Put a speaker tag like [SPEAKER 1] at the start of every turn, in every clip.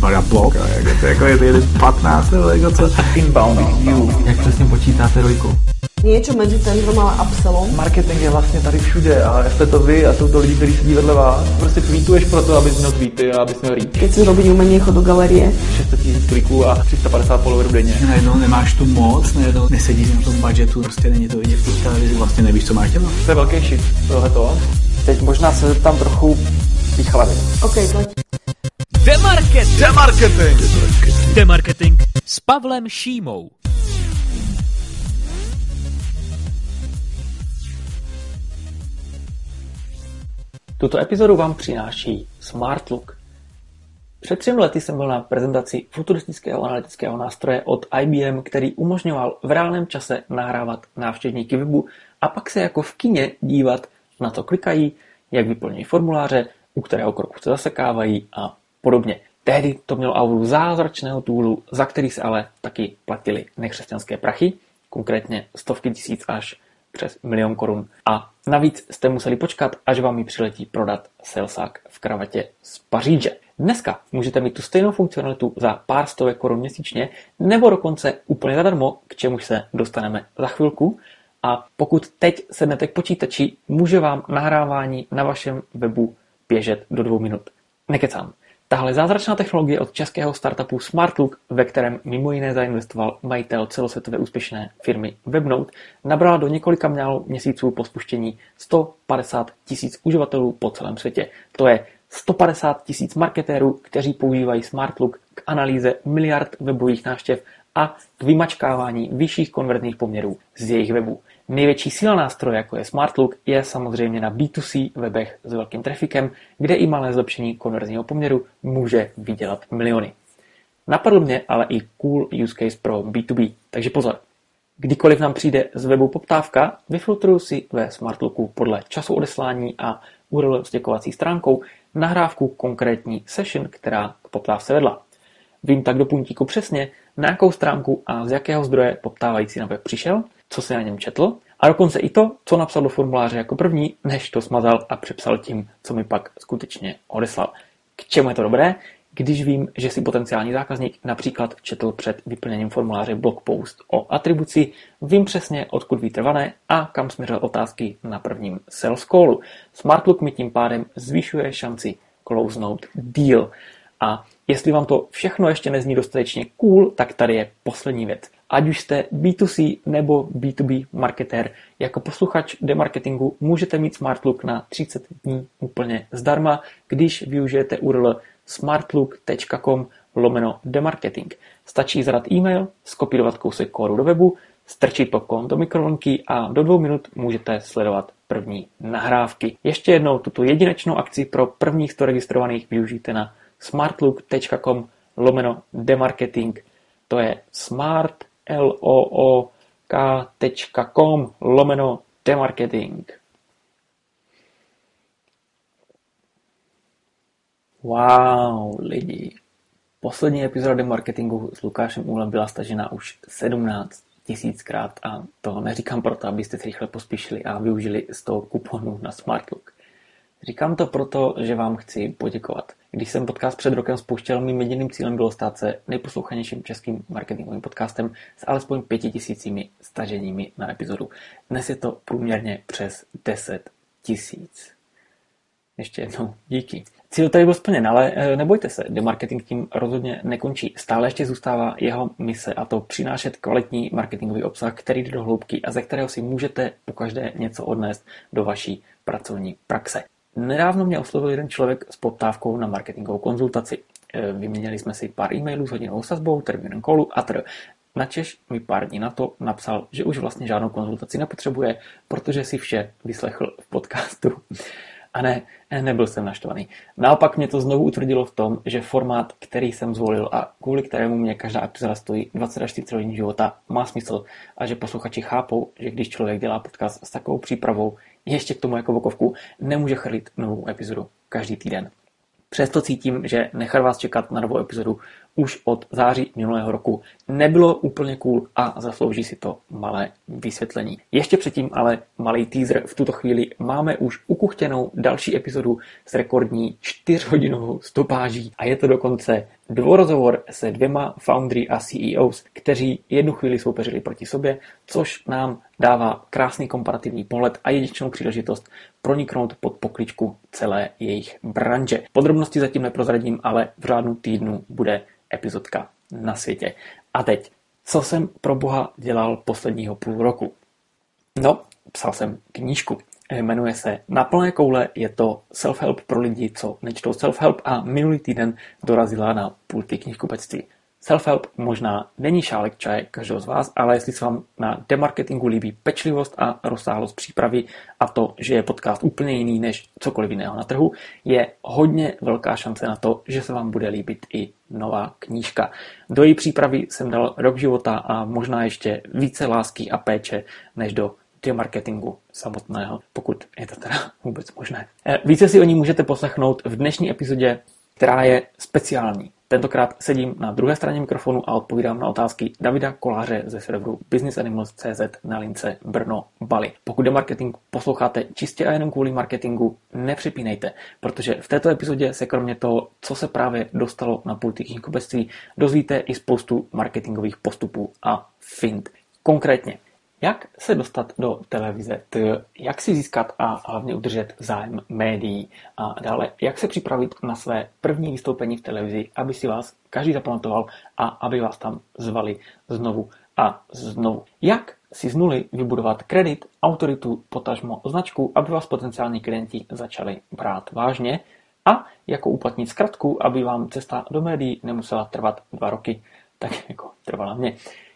[SPEAKER 1] ježišmarja, blok, je to 1,15 nebo jako co?
[SPEAKER 2] Inbound view.
[SPEAKER 1] Jak přesně počítáte rojku?
[SPEAKER 3] Niečo medzi tendrom a upsellom.
[SPEAKER 2] Marketing je vlastně tady všude a jste to vy a jsou to lidi, kteří sedí vedle vás. Prostě tweetuješ proto, abys měl tweety a abys měl reach.
[SPEAKER 3] Keď si robiť umenie, chod do galerie.
[SPEAKER 2] 600 000 kliků a 350 followerů denně.
[SPEAKER 1] Najednou nemáš tu moc, najednou nesedíš na tom budgetu, prostě není to vidět v té televizi, vlastně nevíš, co máš dělat.
[SPEAKER 2] To je velký shit, tohleto. Teď možná se zeptám trochu svých hlavy.
[SPEAKER 3] OK, pojď.
[SPEAKER 4] Demarketing s Pavlem Šímou.
[SPEAKER 2] Tuto epizodu vám přináší SmartLook. Před 3 lety jsem byl na prezentaci futuristického analytického nástroje od IBM, který umožňoval v reálném čase nahrávat návštěvníky webu a pak se jako v kině dívat na co klikají, jak vyplňují formuláře, u kterého kroku se zasekávají a podobně. Tehdy to mělo auru zázračného toolu, za který se ale taky platili nekřesťanské prachy, konkrétně stovky tisíc až přes 1 000 000 korun. A navíc jste museli počkat, až vám ji přiletí prodat salesák v kravatě z Paříže. Dneska můžete mít tu stejnou funkcionalitu za pár stovek korun měsíčně, nebo dokonce úplně zadarmo, k čemuž se dostaneme za chvilku. A pokud teď sednete k počítači, může vám nahrávání na vašem webu běžet do 2 minut. Nekecám. Tahle zázračná technologie od českého startupu SmartLook, ve kterém mimo jiné zainvestoval majitel celosvětové úspěšné firmy Webnote, nabrala do několika měsíců po spuštění 150 000 uživatelů po celém světě. To je 150 000 marketérů, kteří používají SmartLook k analýze miliard webových návštěv a k vymačkávání vyšších konvertních poměrů z jejich webů. Největší síla nástroje, jako je SmartLook, je samozřejmě na B2C webech s velkým trafikem, kde i malé zlepšení konverzního poměru může vydělat miliony. Napadl mě ale i cool use case pro B2B, takže pozor. Kdykoliv nám přijde z webu poptávka, vyfiltruju si ve SmartLooku podle času odeslání a URL s děkovací stránkou nahrávku konkrétní session, která k poptávce vedla. Vím tak do puntíku přesně, na jakou stránku a z jakého zdroje poptávající na web přišel, co se na něm četl a dokonce i to, co napsal do formuláře jako první, než to smazal a přepsal tím, co mi pak skutečně odeslal. K čemu je to dobré? Když vím, že si potenciální zákazník například četl před vyplněním formuláře blog post o atribuci, vím přesně, odkud vytrvané a kam směřil otázky na prvním sales callu. SmartLook mi tím pádem zvyšuje šanci closenout deal. A jestli vám to všechno ještě nezní dostatečně cool, tak tady je poslední věc. Ať už jste B2C nebo B2B marketér, jako posluchač demarketingu můžete mít SmartLook na 30 dní úplně zdarma, když využijete URL smartlook.com/demarketing. Stačí zadat e-mail, skopírovat kousek kódu do webu, strčit popcorn do mikrovlnky a do 2 minut můžete sledovat první nahrávky. Ještě jednou tuto jedinečnou akci pro prvních 100 registrovaných využijte na smartlook.com/demarketing. To je smartlook.com/demarketing. Wow, lidi. Poslední epizoda demarketingu s Lukášem Úhlem byla stažena už 17 000krát a to neříkám proto, abyste se rychle pospíšili a využili z toho kuponu na SmartLook. Říkám to proto, že vám chci poděkovat. Když jsem podcast před rokem spouštěl, mým jediným cílem bylo stát se nejposlouchanějším českým marketingovým podcastem s alespoň 5000 staženími na epizodu. Dnes je to průměrně přes 10 000. Ještě jednou díky. Cíl tady byl splněn, ale nebojte se, demarketing tím rozhodně nekončí. Stále ještě zůstává jeho mise, a to přinášet kvalitní marketingový obsah, který jde do hloubky a ze kterého si můžete pokaždé něco odnést do vaší pracovní praxe. Nedávno mě oslovil jeden člověk s poptávkou na marketingovou konzultaci. Vyměnili jsme si pár e-mailů s hodinovou sazbou, termínem callu a načež mi pár dní na to napsal, že už vlastně žádnou konzultaci nepotřebuje, protože si vše vyslechl v podcastu. A ne, nebyl jsem naštvaný. Naopak mě to znovu utvrdilo v tom, že formát, který jsem zvolil a kvůli kterému mě každá epizoda stojí 20 až 40 hodin života, má smysl a že posluchači chápou, že když člověk dělá podcast s takovou přípravou, ještě k tomu jako vokovku, nemůže chrlit novou epizodu každý týden. Přesto cítím, že nechat vás čekat na novou epizodu už od září minulého roku nebylo úplně cool a zaslouží si to malé vysvětlení. Ještě předtím ale malý teaser. V tuto chvíli máme už ukuchtěnou další epizodu s rekordní 4hodinovou stopáží a je to dokonce dvourozhovor se 2 foundry a CEOs, kteří jednu chvíli soupeřili proti sobě, což nám dává krásný komparativní pohled a jedinečnou příležitost proniknout pod pokličku celé jejich branže. Podrobnosti zatím neprozradím, ale v řádu týdnu bude epizodka na světě. A teď, co jsem pro boha dělal posledního půl roku? No, psal jsem knížku. Jmenuje se Na plné koule, je to self-help pro lidi, co nečtou self-help a minulý týden dorazila na pulty knihkupectví. Self-help možná není šálek čaje každého z vás, ale jestli se vám na demarketingu líbí pečlivost a rozsáhlost přípravy a to, že je podcast úplně jiný než cokoliv jiného na trhu, je hodně velká šance na to, že se vám bude líbit i nová knížka. Do její přípravy jsem dal rok života a možná ještě více lásky a péče než do marketingu samotného, pokud je to teda vůbec možné. Více si o ní můžete poslechnout v dnešní epizodě, která je speciální. Tentokrát sedím na druhé straně mikrofonu a odpovídám na otázky Davida Koláře ze serveru businessanimals.cz na lince Brno-Bali. Pokud demarketing posloucháte čistě a jenom kvůli marketingu, nepřepínejte, protože v této epizodě se kromě toho, co se právě dostalo na pulty knihkupectví, dozvíte i spoustu marketingových postupů a fint. Konkrétně, jak se dostat do televize, jak si získat a hlavně udržet zájem médií a dále, jak se připravit na své první vystoupení v televizi, aby si vás každý zapamatoval a aby vás tam zvali znovu a znovu. Jak si z nuly vybudovat kredit, autoritu, potažmo značku, aby vás potenciální klienti začali brát vážně a jako uplatnit zkratku, aby vám cesta do médií nemusela trvat 2 roky, tak jako trvala mě.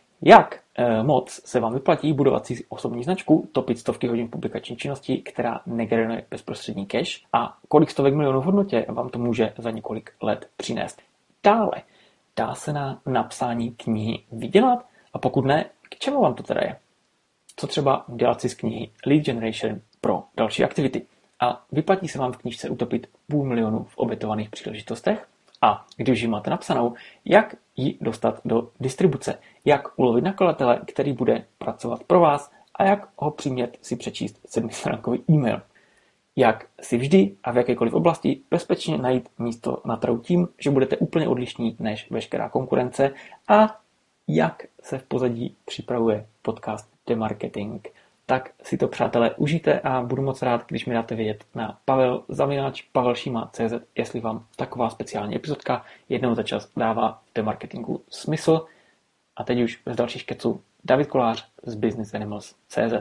[SPEAKER 2] Jak moc se vám vyplatí budovat si osobní značku, topit stovky hodin publikační činnosti, která negeneruje bezprostřední cash a kolik stovek milionů v hodnotě vám to může za několik let přinést. Dále, dá se na napsání knihy vydělat a pokud ne, k čemu vám to teda je? Co třeba dělat si z knihy Lead Generation pro další aktivity? A vyplatí se vám v knížce utopit 500 000 v obětovaných příležitostech? A když ji máte napsanou, jak ji dostat do distribuce, jak ulovit nakladatele, který bude pracovat pro vás a jak ho přimět si přečíst 7stránkový e-mail. Jak si vždy a v jakékoliv oblasti bezpečně najít místo na trhu tím, že budete úplně odlišní než veškerá konkurence a jak se v pozadí připravuje podcast Demarketing. Tak si to, přátelé, užijte a budu moc rád, když mi dáte vědět na pavel@pavelšima.cz, jestli vám taková speciální epizodka jednou za čas dává v demarketingu smysl. A teď už bez dalších keců David Kolář z businessanimals.cz.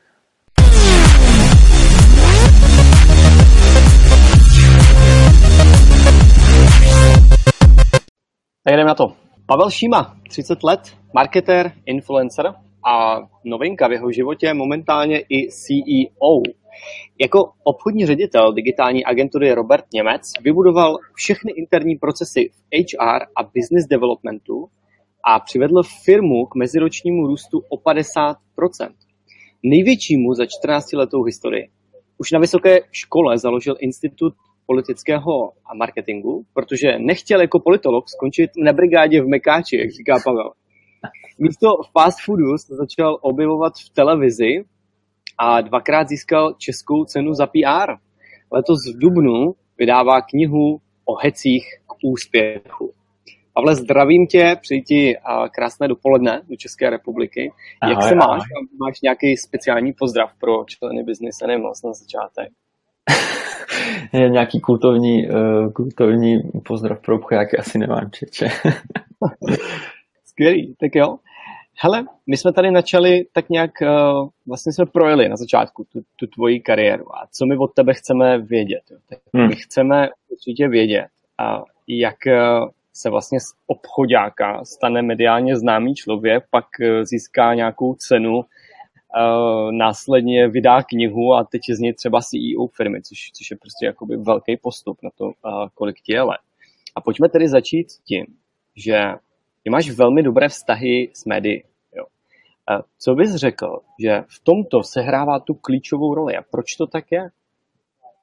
[SPEAKER 5] Tak jdeme na to. Pavel Šíma, 30 let, marketér, influencer a novinka v jeho životě momentálně i CEO. Jako obchodní ředitel digitální agentury Robert Němec vybudoval všechny interní procesy v HR a business developmentu a přivedl firmu k meziročnímu růstu o 50%. Největšímu za 14letou historii. Už na vysoké škole založil institut politického a marketingu, protože nechtěl jako politolog skončit na brigádě v Mekáči, jak říká Pavel. Místo fast foodu se začal objevovat v televizi a 2krát získal českou cenu za PR. Letos v dubnu vydává knihu o hecích k úspěchu. Pavle, zdravím tě, přeji ti krásné dopoledne do České republiky. Ahoj, jak se máš? Ahoj. Máš nějaký speciální pozdrav pro členy Business Animals na začátek?
[SPEAKER 2] Je nějaký kultovní pozdrav pro obchodáky asi nemám, čeče.
[SPEAKER 5] Skvělý, tak jo. Hele, my jsme tady načali tak nějak, vlastně jsme projeli na začátku tu tvoji kariéru a co my od tebe chceme vědět. My chceme určitě vědět, jak se vlastně z obchodáka stane mediálně známý člověk, pak získá nějakou cenu, následně vydá knihu a teď je z něj třeba CEO firmy, což je prostě jakoby velký postup na to, kolik ti je let. A pojďme tedy začít tím, že ty máš velmi dobré vztahy s médií. Jo. Co bys řekl, že v tomto sehrává tu klíčovou roli a proč to tak je?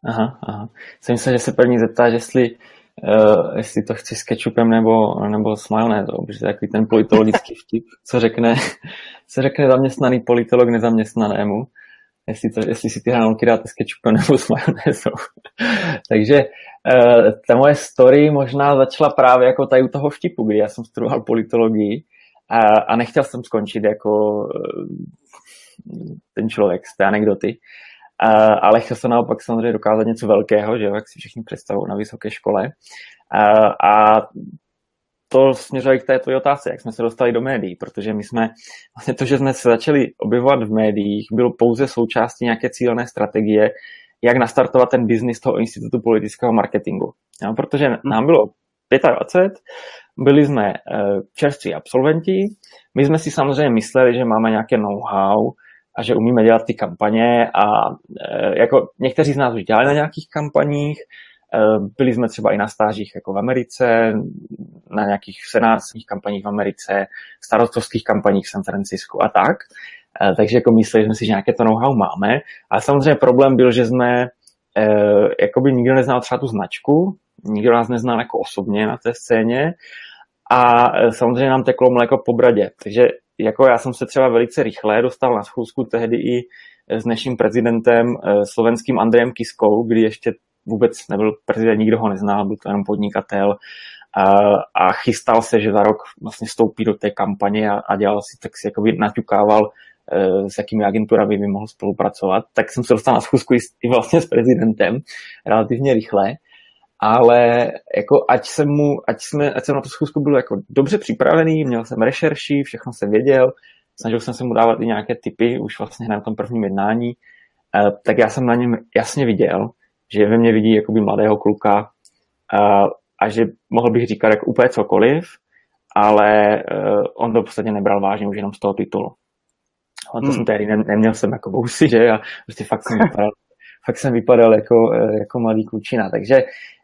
[SPEAKER 2] Aha. Jsem myslel, že se první zeptáš, jestli to chci s ketchupem nebo s majonézou, protože to je takový ten politologický vtip, co řekne zaměstnaný politolog nezaměstnanému, jestli si ty hranolky dáte s ketchupem nebo s majonézou. Takže ta moje story možná začala právě jako tady u toho vtipu, kdy já jsem studoval politologii a nechtěl jsem skončit jako ten člověk z té anekdoty, ale chtěl jsem naopak samozřejmě dokázat něco velkého, že jo, jak si všichni představují na vysoké škole. A to směřuje k té tvojí otázce, jak jsme se dostali do médií, protože my jsme, vlastně to, že jsme se začali objevovat v médiích, bylo pouze součástí nějaké cílené strategie, jak nastartovat ten biznis toho Institutu politického marketingu. No, protože nám bylo 25, byli jsme čerství absolventi, my jsme si samozřejmě mysleli, že máme nějaké know-how a že umíme dělat ty kampaně a jako někteří z nás už dělali na nějakých kampaních, byli jsme třeba i na stážích jako v Americe, na nějakých senátních kampaních v Americe, starostovských kampaních v San Francisku a tak. Takže jako mysleli jsme si, že nějaké to know-how máme. Ale samozřejmě problém byl, že jsme jakoby nikdo neznal třeba tu značku, nikdo nás neznal jako osobně na té scéně a samozřejmě nám teklo mléko po bradě. Takže jako já jsem se třeba velice rychle dostal na schůzku tehdy i s dnešním prezidentem slovenským Andrejem Kiskou, kdy ještě vůbec nebyl prezident, nikdo ho neznal, byl to jenom podnikatel a chystal se, že za rok vlastně vstoupí do té kampaně a dělal si, tak si jakoby naťukával, s jakými agenturami by mohl spolupracovat. Tak jsem se dostal na schůzku i vlastně s prezidentem relativně rychle, ale jako ať jsem na tu schůzku byl jako dobře připravený, měl jsem rešerši, všechno jsem věděl, snažil jsem se mu dávat i nějaké tipy už vlastně na tom prvním jednání, tak já jsem na něm jasně viděl, že ve mně vidí jakoby mladého kluka a že mohl bych říkat jako úplně cokoliv, ale on to v podstatě nebral vážně už jenom z toho titulu. Ale to jsem tehdy neměl jsem jako bousy, že? A prostě fakt jsem vypadal jako mladý klučina. Takže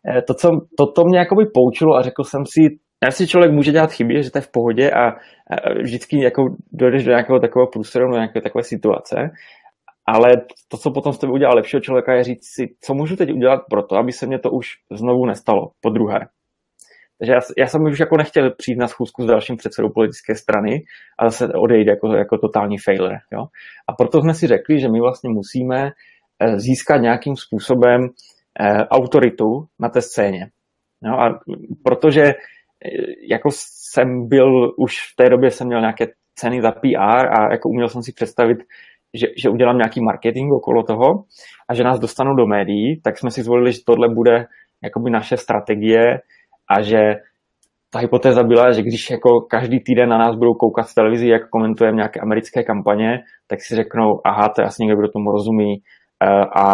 [SPEAKER 2] to mě jakoby poučilo a řekl jsem si, že člověk může dělat chyby, že to je v pohodě a vždycky jako dojdeš do nějakého takového průstromu, do nějaké takové situace. Ale to, co potom z tebe udělá lepšího člověka, je říct si, co můžu teď udělat pro to, aby se mě to už znovu nestalo, po druhé. Takže já jsem už jako nechtěl přijít na schůzku s dalším předsedou politické strany a zase odejít jako totální failure. Jo? A proto jsme si řekli, že my vlastně musíme získat nějakým způsobem autoritu na té scéně. Jo? A protože jako jsem byl, už v té době jsem měl nějaké ceny za PR a jako uměl jsem si představit, že udělám nějaký marketing okolo toho a že nás dostanou do médií, tak jsme si zvolili, že tohle bude jakoby naše strategie a že ta hypotéza byla, že když jako každý týden na nás budou koukat v televizi, jak komentujeme nějaké americké kampaně, tak si řeknou, aha, to je asi někdo, kdo tomu rozumí a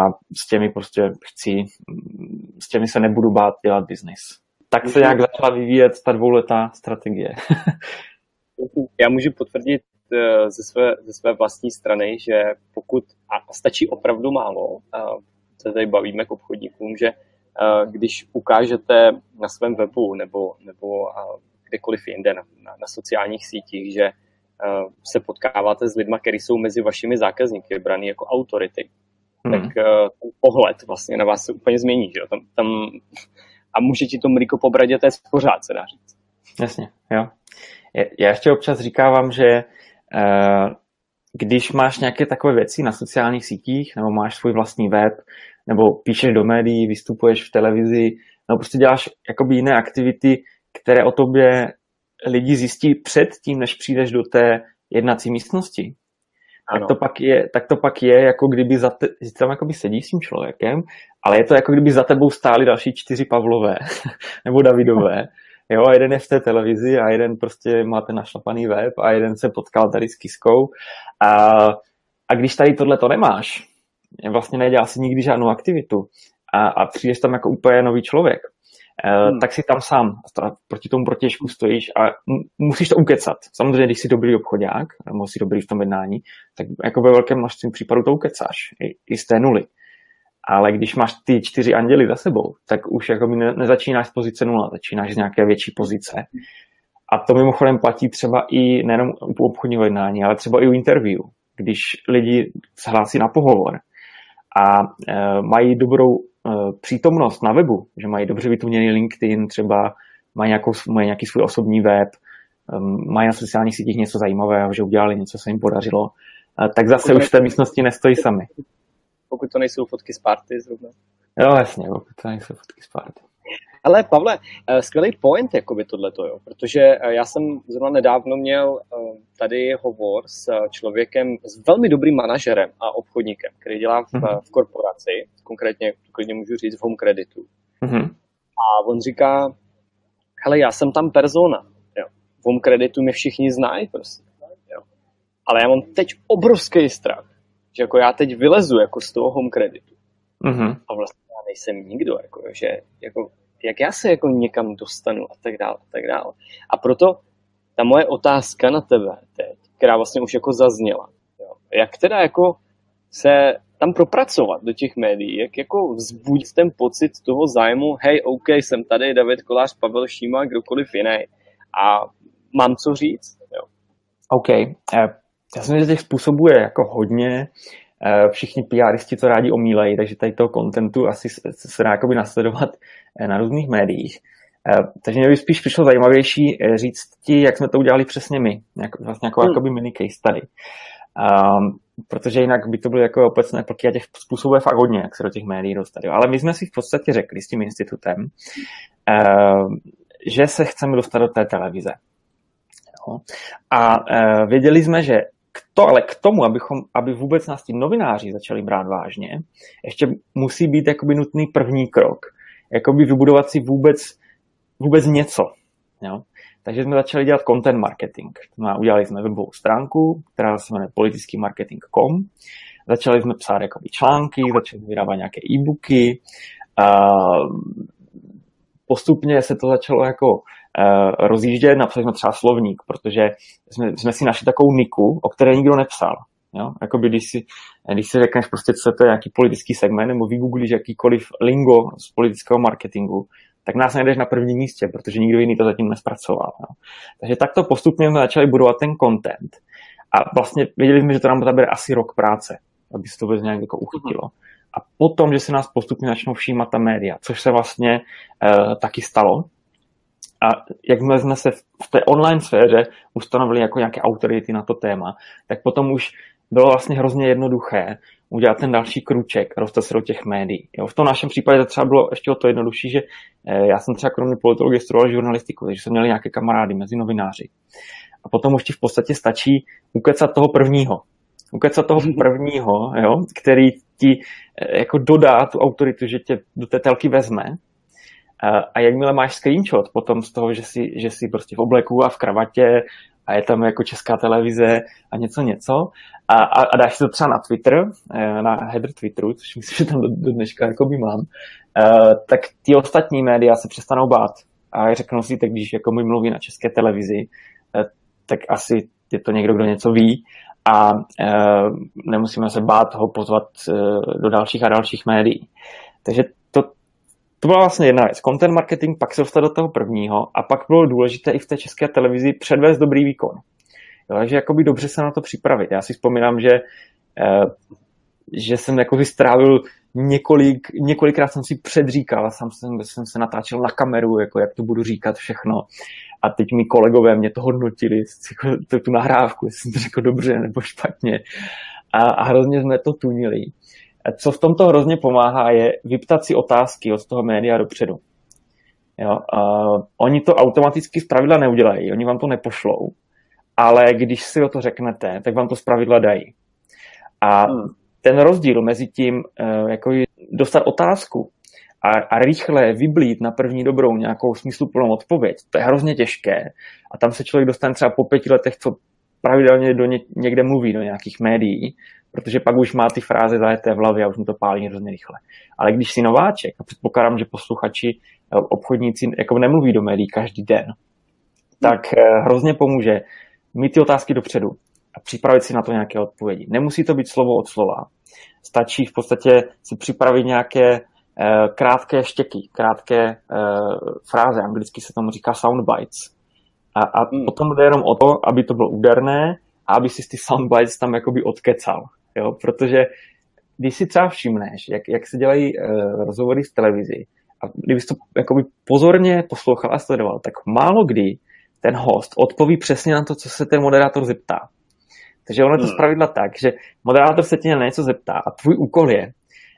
[SPEAKER 2] s těmi se nebudu bát dělat biznis. Tak se nějak začala vyvíjet ta dvouletá strategie.
[SPEAKER 5] Já můžu potvrdit ze své vlastní strany, že pokud, a stačí opravdu málo, se tady bavíme k obchodníkům, že když ukážete na svém webu nebo kdekoliv jinde na sociálních sítích, že se potkáváte s lidma, kteří jsou mezi vašimi zákazníky braný jako autority, tak ten pohled vlastně na vás se úplně změní. Že? Tam, a může ti to mlíko po bradě, to je pořád, se dá říct.
[SPEAKER 2] Jasně, jo. Já ještě občas říkávám, že když máš nějaké takové věci na sociálních sítích, nebo máš svůj vlastní web, nebo píšeš do médií, vystupuješ v televizi, nebo prostě děláš jakoby jiné aktivity, které o tobě lidi zjistí před tím, než přijdeš do té jednací místnosti. Tak to pak je, jako kdyby tam jakoby sedíš s tím člověkem, ale je to jako kdyby za tebou stáli další 4 Pavlové nebo Davidové. Jo, a jeden je v té televizi a jeden prostě má ten našlapaný web a jeden se potkal tady s Kiskou. A když tady tohle to nemáš, vlastně nedělal si nikdy žádnou aktivitu a přijdeš tam jako úplně nový člověk, tak si tam sám proti tomu protěžku stojíš a musíš to ukecat. Samozřejmě, když jsi dobrý obchodák, nebo jsi dobrý v tom jednání, tak jako ve velkém množství případů to ukecáš i z té nuly. Ale když máš ty 4 anděly za sebou, tak už jako nezačínáš z pozice 0, začínáš z nějaké větší pozice. A to mimochodem platí třeba i nejenom u obchodního jednání, ale třeba i u interview. Když lidi se hlásí na pohovor a mají dobrou přítomnost na webu, že mají dobře vytuněný LinkedIn, třeba mají nějaký svůj osobní web, mají na sociálních sítích něco zajímavého, že udělali něco, se jim podařilo, tak zase už v té místnosti nestojí sami.
[SPEAKER 5] Pokud to nejsou fotky z party zrovna.
[SPEAKER 2] Jo, jasně, pokud to nejsou fotky z party.
[SPEAKER 5] Ale Pavle, skvělý point jakoby tohleto, jo, protože já jsem zrovna nedávno měl tady hovor s člověkem, s velmi dobrým manažerem a obchodníkem, který dělá v korporaci, konkrétně klidně můžu říct v Home Creditu. A on říká, hele, já jsem tam persona, jo. V Home Creditu mě všichni znají prostě, jo. Ale já mám teď obrovský strach, že jako já teď vylezu jako z toho Home Creditu. A vlastně já nejsem nikdo, jako, že jako jak já se jako někam dostanu a tak dále, a tak dále. A proto ta moje otázka na tebe teď, která vlastně už jako zazněla, jo, jak teda jako se tam propracovat do těch médií, jak jako vzbudit ten pocit toho zájmu, hej, OK, jsem tady, David Kolář, Pavel Šíma, kdokoliv jiný a mám co říct, jo.
[SPEAKER 2] OK, já si myslím, že těch způsobů je jako hodně, všichni PRisti to rádi omílejí, takže tady toho contentu asi se dá jakoby nasledovat na různých médiích. Takže mě by spíš přišlo zajímavější říct ti, jak jsme to udělali přesně my. Vlastně jakoby mini case study. Protože jinak by to bylo jako obecné plky a těch způsobů je fakt hodně, jak se do těch médií dostat. Ale my jsme si v podstatě řekli s tím institutem, že se chceme dostat do té televize. A věděli jsme, že ale k tomu, aby vůbec nás ti novináři začali brát vážně, ještě musí být jakoby nutný první krok. Jakoby vybudovat si vůbec něco. Jo? Takže jsme začali dělat content marketing. Udělali jsme webovou stránku, která se jmenuje politickýmarketing.com. Začali jsme psát jakoby články, začali jsme vydávat nějaké e-booky. Postupně se to začalo jako rozjíždět, napsali jsme třeba slovník, protože jsme si našli takovou niku, o které nikdo nepsal. Jo? Jakoby, když si řekneš prostě, co to je nějaký politický segment, nebo vygooglíš jakýkoliv lingo z politického marketingu, tak nás najdeš na prvním místě, protože nikdo jiný to zatím nespracoval. Jo? Takže takto postupně jsme začali budovat ten content. A vlastně věděli jsme, že to nám zabere asi rok práce, aby se to vůbec nějak jako uchytilo. A potom, že se nás postupně začnou všímat ta média, což se vlastně taky stalo. A jak jsme se v té online sféře ustanovili jako nějaké autority na to téma, tak potom už bylo vlastně hrozně jednoduché udělat ten další krůček, dostat se do těch médií. Jo, v tom našem případě to třeba bylo ještě o to jednodušší, že já jsem třeba kromě politologie studoval žurnalistiku, takže jsem měl nějaké kamarády mezi novináři. A potom už ti v podstatě stačí ukecat toho prvního, jo, který ti jako dodá tu autoritu, že tě do té telky vezme. A jakmile máš screenshot potom z toho, že jsi prostě v obleku a v kravatě a je tam jako Česká televize a něco a dáš si to třeba na Twitter, na header Twitteru, což myslím, že tam do dneška jakoby mám, tak ty ostatní média se přestanou bát a řeknou si, tak když jako mi mluví na České televizi, tak asi je to někdo, kdo něco ví a nemusíme se bát ho pozvat do dalších a dalších médií. Takže to byla vlastně jedna věc. Content marketing, pak se dostat do toho prvního a pak bylo důležité i v té České televizi předvést dobrý výkon. Jo, takže jakoby dobře se na to připravit. Já si vzpomínám, že jsem jako strávil několikrát jsem si předříkal, sám jsem se natáčel na kameru, jako jak to budu říkat všechno. A teď mi kolegové mě to hodnotili, jako tu nahrávku, jestli jsem to řekl dobře nebo špatně. A hrozně jsme to tunili. Co v tomto hrozně pomáhá, je vyptat si otázky od toho média dopředu. Jo? Oni to automaticky zpravidla neudělají, oni vám to nepošlou, ale když si o to řeknete, tak vám to zpravidla dají. A ten rozdíl mezi tím, jako dostat otázku a rychle vyblít na první dobrou nějakou smysluplnou odpověď, to je hrozně těžké. A tam se člověk dostane třeba po 5 letech, co pravidelně někde mluví do nějakých médií, protože pak už má ty fráze zajeté v hlavě a už mu to pálí hrozně rychle. Ale když si nováček, a předpokládám, že posluchači, obchodníci jako nemluví do médií každý den, tak hrozně pomůže mít ty otázky dopředu a připravit si na to nějaké odpovědi. Nemusí to být slovo od slova. Stačí v podstatě si připravit nějaké krátké štěky, krátké fráze, anglicky se tomu říká soundbites. A potom jde jenom o to, aby to bylo úderné a aby si ty soundbites tam jakoby odkecal. Jo? Protože když si třeba všimneš, jak se dělají rozhovory v televizi, a kdybys to jakoby pozorně poslouchal a sledoval, tak málo kdy ten host odpoví přesně na to, co se ten moderátor zeptá. Takže ono je to zpravidla tak, že moderátor se tě na něco zeptá a tvůj úkol je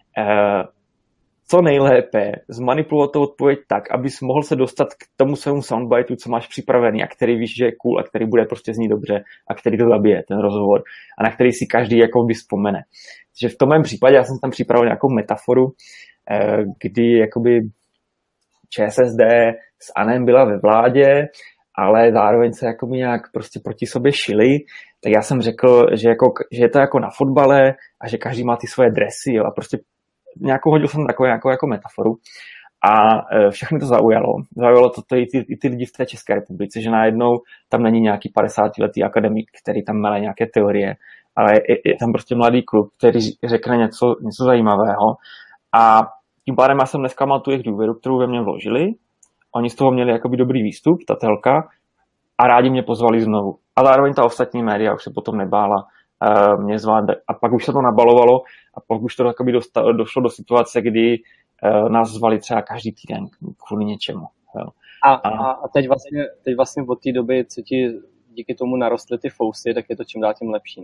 [SPEAKER 2] co nejlépe zmanipulovat tu odpověď tak, abys mohl se dostat k tomu svému soundbiteu, co máš připravený a který víš, že je cool a který bude prostě znít dobře a který to zabije, ten rozhovor, a na který si každý jakoby vzpomene. Takže v tom mém případě já jsem tam připravil nějakou metaforu, kdy jakoby ČSSD s ANO byla ve vládě, ale zároveň se jakoby nějak prostě proti sobě šili, tak já jsem řekl, že je to jako na fotbale a že každý má ty svoje dresy, jo, a prostě nějakou hodil jsem takovou jako metaforu a všechny to zaujalo. Zaujalo to i ty lidi v té České republice, že najednou tam není nějaký 50letý akademik, který tam mele nějaké teorie, ale je tam prostě mladý kluk, který řekne něco zajímavého a tím pádem já jsem nesklamal tu jejich důvěru, kterou ve mě vložili. Oni z toho měli jakoby dobrý výstup, ta telka, a rádi mě pozvali znovu. A zároveň ta ostatní média už se potom nebála mě zvát. A pak už se to nabalovalo a pak už to došlo do situace, kdy nás zvali třeba každý týden kvůli něčemu. Jo.
[SPEAKER 5] A teď vlastně od té doby, co ti díky tomu narostly ty fousy, tak je to čím dál tím lepší, ne?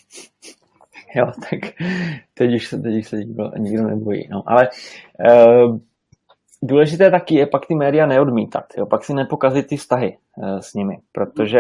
[SPEAKER 2] Jo, tak teď už se nikdo nebojí. No. Ale důležité taky je pak ty média neodmítat. Jo. Pak si nepokazit ty vztahy s nimi, protože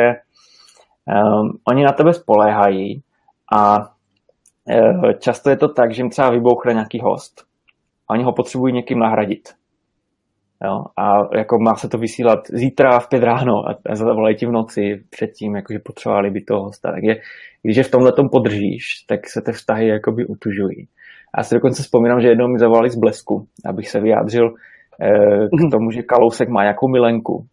[SPEAKER 2] oni na tebe spoléhají a často je to tak, že jim třeba vybouchne nějaký host a oni ho potřebují někým nahradit. Jo? A jako má se to vysílat zítra v 5 ráno a zavolají ti v noci předtím, jakože potřebovali by toho hosta. Takže když je v tomhletom podržíš, tak se ty vztahy jakoby utužují. A já si dokonce vzpomínám, že jednou mi zavolali z Blesku, abych se vyjádřil k tomu, že Kalousek má nějakou milenku.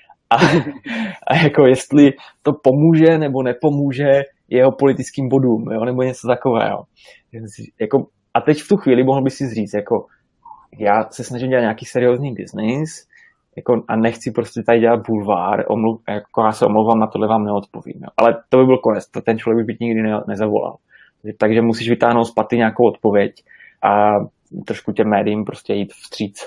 [SPEAKER 2] A jako jestli to pomůže nebo nepomůže jeho politickým bodům, jo? Nebo něco takového. Jako, a teď v tu chvíli mohl by si říct, jako já se snažím dělat nějaký seriózní biznis jako, a nechci prostě tady dělat bulvár, jako já se omlouvám, na tohle vám neodpovím. Jo? Ale to by byl konec, ten člověk by nikdy nezavolal. Takže musíš vytáhnout z paty nějakou odpověď a trošku těm médiím prostě jít vstříc.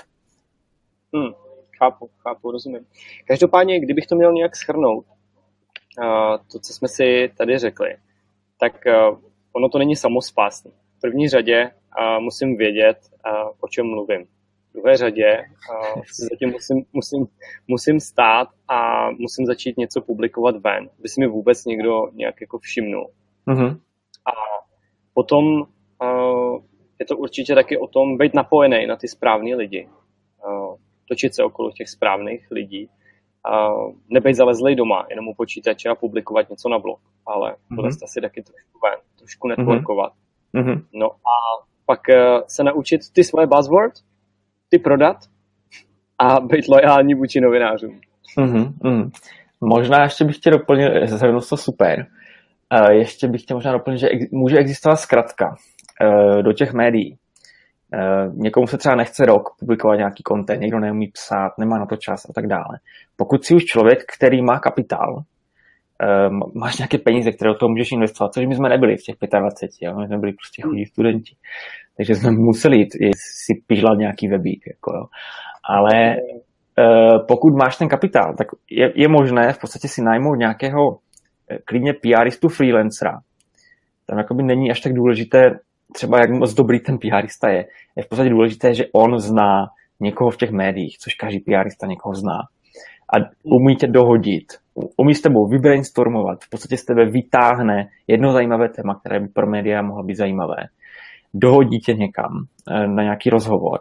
[SPEAKER 5] Chápu, rozumím. Každopádně, kdybych to měl nějak shrnout, to, co jsme si tady řekli, tak ono to není samospásné. V první řadě musím vědět, o čem mluvím. V druhé řadě si zatím musím stát a musím začít něco publikovat ven, aby si mi vůbec někdo nějak jako všimnul. Mm-hmm. A potom je to určitě taky o tom být napojený na ty správný lidi. Točit se okolo těch správných lidí. Nebejt zalezlej doma, jenom u počítače a publikovat něco na blog, ale podle asi taky trošku networkovat. Mm-hmm. No a pak se naučit ty svoje buzzwords, ty prodat a být lojální vůči novinářům.
[SPEAKER 2] Mm-hmm. Možná ještě bych tě doplnil, zhrnul to super, ještě bych tě možná doplnil, že může existovat zkratka do těch médií. Někomu se třeba nechce rok publikovat nějaký content, někdo neumí psát, nemá na to čas a tak dále. Pokud si už člověk, který má kapitál, máš nějaké peníze, které do toho můžeš investovat, což my jsme nebyli v těch 25, jo? My jsme byli prostě chudí studenti, takže jsme museli jít si pižlat nějaký webík. Jako, jo? Ale pokud máš ten kapitál, tak je možné v podstatě si najmout nějakého klidně PRistu freelancera. Tam jakoby není až tak důležité třeba jak moc dobrý ten PRista je. Je v podstatě důležité, že on zná někoho v těch médiích, což každý PRista někoho zná. A umí tě dohodit, umí s tebou vybrainstormovat, v podstatě z tebe vytáhne jedno zajímavé téma, které by pro média mohlo být zajímavé. Dohodí tě někam na nějaký rozhovor.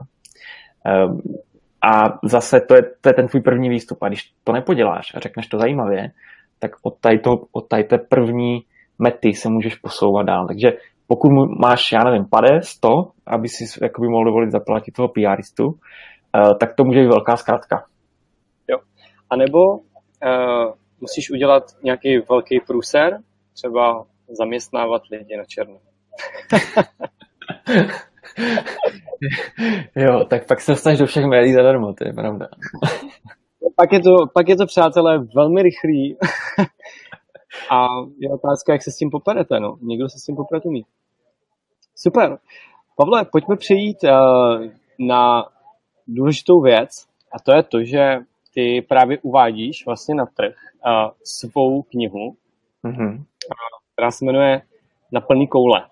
[SPEAKER 2] A zase to je ten tvůj první výstup. A když to nepoděláš a řekneš to zajímavě, tak od té první mety se můžeš posouvat dál. Takže pokud máš, já nevím, 100, aby si jakoby mohl dovolit zaplatit toho PRistu, tak to může být velká zkratka.
[SPEAKER 5] Jo. A nebo musíš udělat nějaký velký průser, třeba zaměstnávat lidi na černo.
[SPEAKER 2] Jo, tak pak se dostaneš do všech médií zadarmo, to je pravda.
[SPEAKER 5] Pak je to, přátelé, velmi rychlý. A je otázka, jak se s tím poperete, no. Někdo se s tím poprat umí. Super. Pavle, pojďme přejít na důležitou věc, a to je to, že ty právě uvádíš vlastně na trh svou knihu, která se jmenuje Na plný koule.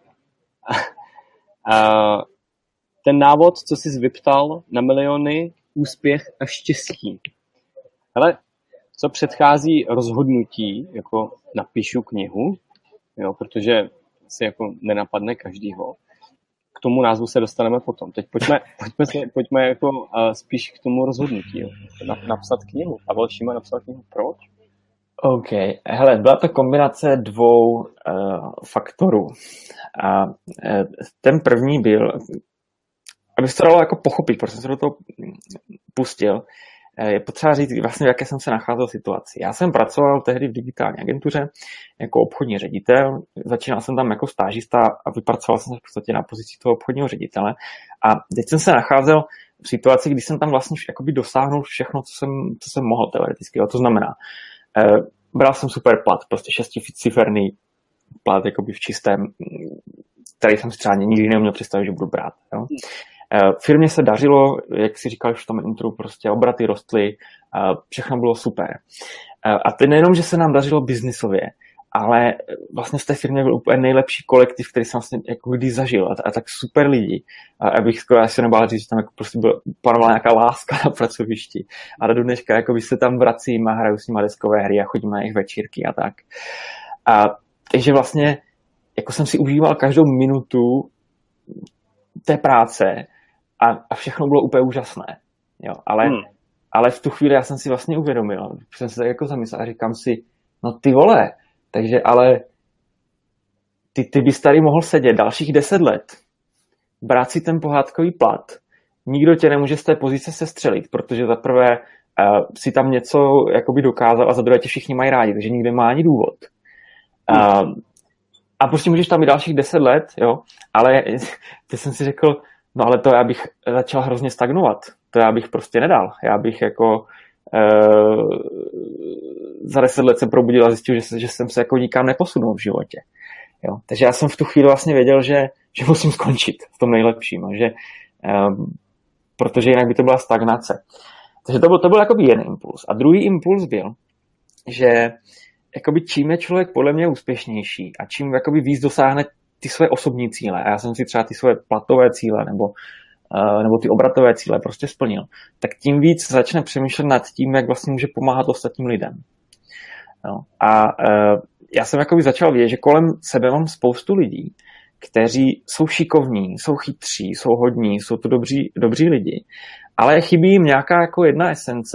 [SPEAKER 5] Ten návod, co jsi vyptal na miliony, úspěch a štěstí. Ale co předchází rozhodnutí, jako napíšu knihu, jo, protože si jako nenapadne každýho. K tomu názvu se dostaneme potom. Teď pojďme jako spíš k tomu rozhodnutí. Jo. Napsat knihu. Pavel Šíma napsal knihu. Proč?
[SPEAKER 2] OK. Hele, byla to kombinace dvou faktorů. A ten první byl, aby se to dalo jako pochopit, protože jsem se do toho pustil, je potřeba říct vlastně, v jaké jsem se nacházel situaci. Já jsem pracoval tehdy v digitální agentuře jako obchodní ředitel, začínal jsem tam jako stážista a vypracoval jsem se v podstatě na pozici toho obchodního ředitele. A teď jsem se nacházel v situaci, kdy jsem tam vlastně jakoby dosáhnul všechno, co jsem mohl teoreticky. To znamená, bral jsem super plat, prostě 6ciferný plat jakoby v čistém, který jsem si třeba nikdy neměl představit, že budu brát. Jo? Firmě se dařilo, jak si říkal v tom intru, prostě obraty rostly, všechno bylo super. A teď nejenom, že se nám dařilo biznisově, ale vlastně v té firmě byl úplně nejlepší kolektiv, který jsem vlastně jako kdy zažil a tak super lidi. Abych skoro asi nebál říct, že tam jako prostě panovala nějaká láska na pracovišti. A do dneška jako se tam vracím a hraju s nimi deskové hry a chodím na jejich večírky a tak. Takže vlastně jako jsem si užíval každou minutu té práce a všechno bylo úplně úžasné. Jo, ale v tu chvíli já jsem si vlastně uvědomil, že jsem se tak jako zamyslel a říkám si, no ty vole, takže ale ty bys tady mohl sedět dalších 10 let, brát si ten pohádkový plat, nikdo tě nemůže z té pozice sestřelit, protože za prvé si tam něco jakoby dokázal a za druhé tě všichni mají rádi, takže nikde má ani důvod. A prostě můžeš tam i dalších 10 let, jo, ale teď jsem si řekl, no ale to já bych začal hrozně stagnovat, to já bych prostě nedal, já bych jako za 10 let jsem probudil a zjistil, že jsem se jako nikam neposunul v životě. Jo. Takže já jsem v tu chvíli vlastně věděl, že musím skončit v tom nejlepším, že, protože jinak by to byla stagnace. Takže to byl jakoby jeden impuls. A druhý impuls byl, že jakoby čím je člověk podle mě úspěšnější a čím jakoby víc dosáhne ty své osobní cíle, a já jsem si třeba ty své platové cíle nebo ty obratové cíle prostě splnil, tak tím víc začne přemýšlet nad tím, jak vlastně může pomáhat ostatním lidem. No. A já jsem jakoby začal vědět, že kolem sebe mám spoustu lidí, kteří jsou šikovní, jsou chytří, jsou hodní, jsou to dobří lidi, ale chybí jim nějaká jako jedna esence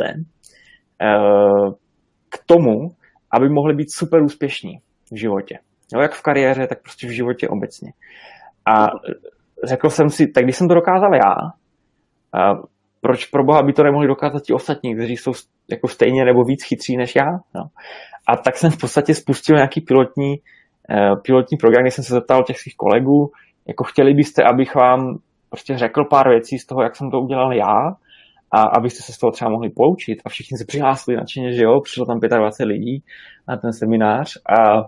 [SPEAKER 2] k tomu, aby mohli být super úspěšní v životě. Jo, jak v kariéře, tak prostě v životě obecně. A řekl jsem si, tak když jsem to dokázal já, proč pro boha by to nemohli dokázat ti ostatní, kteří jsou jako stejně nebo víc chytří než já? No. A tak jsem v podstatě spustil nějaký pilotní program, kde jsem se zeptal těch svých kolegů, jako chtěli byste, abych vám prostě řekl pár věcí z toho, jak jsem to udělal já, a abyste se z toho třeba mohli poučit. A všichni se přihlásili nadšeně, že jo, přišlo tam 25 lidí na ten seminář a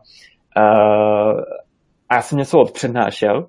[SPEAKER 2] já jsem něco odpřednášel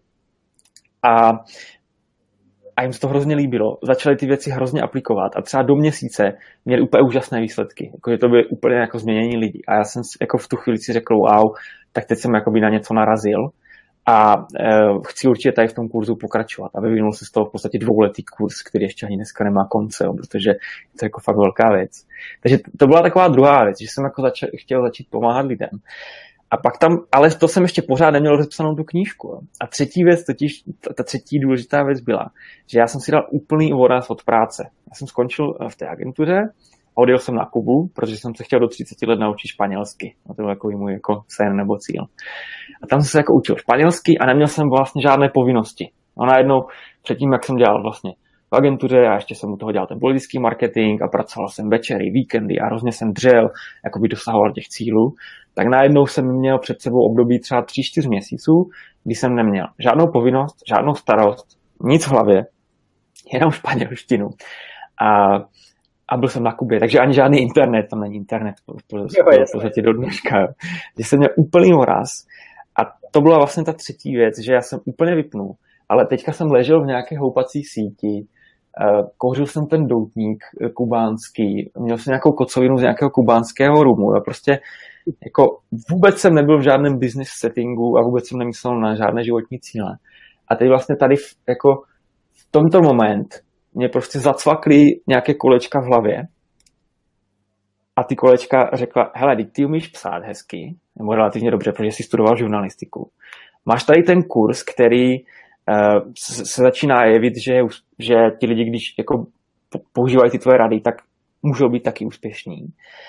[SPEAKER 2] a jim se to hrozně líbilo. Začali ty věci hrozně aplikovat a třeba do měsíce měli úplně úžasné výsledky. Jako, že to byly úplně jako změnění lidí. A já jsem jako v tu chvíli si řekl, wow, tak teď jsem jakoby na něco narazil a chci určitě tady v tom kurzu pokračovat. A vyvinul se z toho v podstatě 2letý kurz, který ještě ani dneska nemá konce, protože je to jako fakt velká věc. Takže to byla taková druhá věc, že jsem jako chtěl začít pomáhat lidem. A pak tam, ale to jsem ještě pořád neměl rozepsanou tu knížku. A třetí věc, totiž ta třetí důležitá věc byla, že já jsem si dal úplný odraz od práce. Já jsem skončil v té agentuře a odjel jsem na Kubu, protože jsem se chtěl do 30 let naučit španělsky. A to byl jako můj jako sen nebo cíl. A tam jsem se jako učil španělsky a neměl jsem vlastně žádné povinnosti. A najednou předtím, jak jsem dělal vlastně v agentuře a ještě jsem u toho dělal ten politický marketing a pracoval jsem večery, víkendy a hrozně jsem dřel, jako by dosahoval těch cílů, tak najednou jsem měl před sebou období třeba 3-4 měsíců, kdy jsem neměl žádnou povinnost, žádnou starost, nic v hlavě, jenom španělštinu. A byl jsem na Kubě, takže ani žádný internet, tam není internet v podstatě do dneška. Že jsem měl úplný moraz. A to byla vlastně ta třetí věc, že já jsem úplně vypnul ale teďka jsem ležel v nějaké houpací síti, kouřil jsem ten doutník kubánský, měl jsem nějakou kocovinu z nějakého kubánského rumu. A prostě jako vůbec jsem nebyl v žádném business settingu a vůbec jsem nemyslel na žádné životní cíle. A teď vlastně tady jako v tomto moment mě prostě zacvakly nějaké kolečka v hlavě a ty kolečka řekla, hele, ty umíš psát hezky, nebo relativně dobře, protože jsi studoval žurnalistiku. Máš tady ten kurz, který se začíná jevit, že ti lidi, když jako používají ty tvoje rady, tak můžou být taky úspěšní.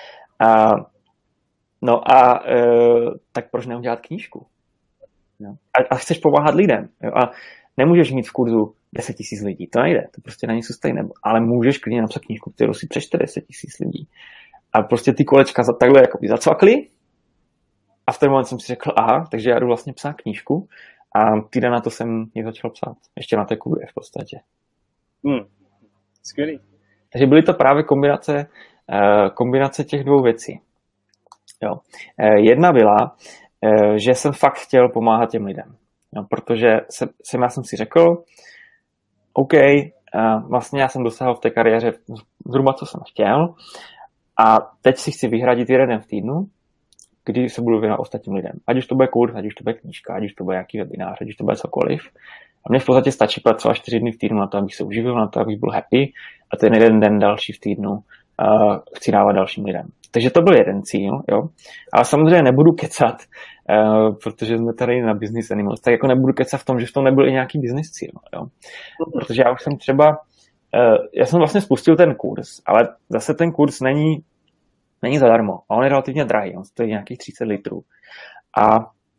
[SPEAKER 2] Tak proč neudělat knížku? No. A chceš pomáhat lidem. Jo? A nemůžeš mít v kurzu 10 000 lidí, to nejde, to prostě na něco stojí, ale můžeš klidně napsat knížku, kterou si přečte 10 000 lidí. A prostě ty kolečka takhle jakoby zacvakly a v ten moment jsem si řekl, aha, takže já jdu vlastně psát knížku a týden na to jsem ji začal psát. Ještě na té Kubě v podstatě.
[SPEAKER 5] Skvělý.
[SPEAKER 2] Takže byly to právě kombinace těch dvou věcí. Jo. Jedna byla, že jsem fakt chtěl pomáhat těm lidem. No, protože já jsem si řekl, OK, vlastně já jsem dosáhl v té kariéře zhruba, co jsem chtěl a teď si chci vyhradit jeden den v týdnu, kdy se budu věnovat ostatním lidem. Ať už to bude kurz, ať už to bude knížka, ať už to bude nějaký webinář, ať už to bude cokoliv. A mně v podstatě stačí pracovat 4 dny v týdnu na to, abych se uživil, na to, abych byl happy a ten jeden den další v týdnu chci dávat dalším lidem. Takže to byl jeden cíl, jo. Ale samozřejmě nebudu kecat, protože jsme tady na Business Animals, tak jako nebudu kecat v tom, že v tom nebyl i nějaký business cíl, jo. Protože já už jsem třeba, já jsem vlastně spustil ten kurz, ale zase ten kurz není zadarmo. A on je relativně drahý, on stojí nějakých 30 litrů. A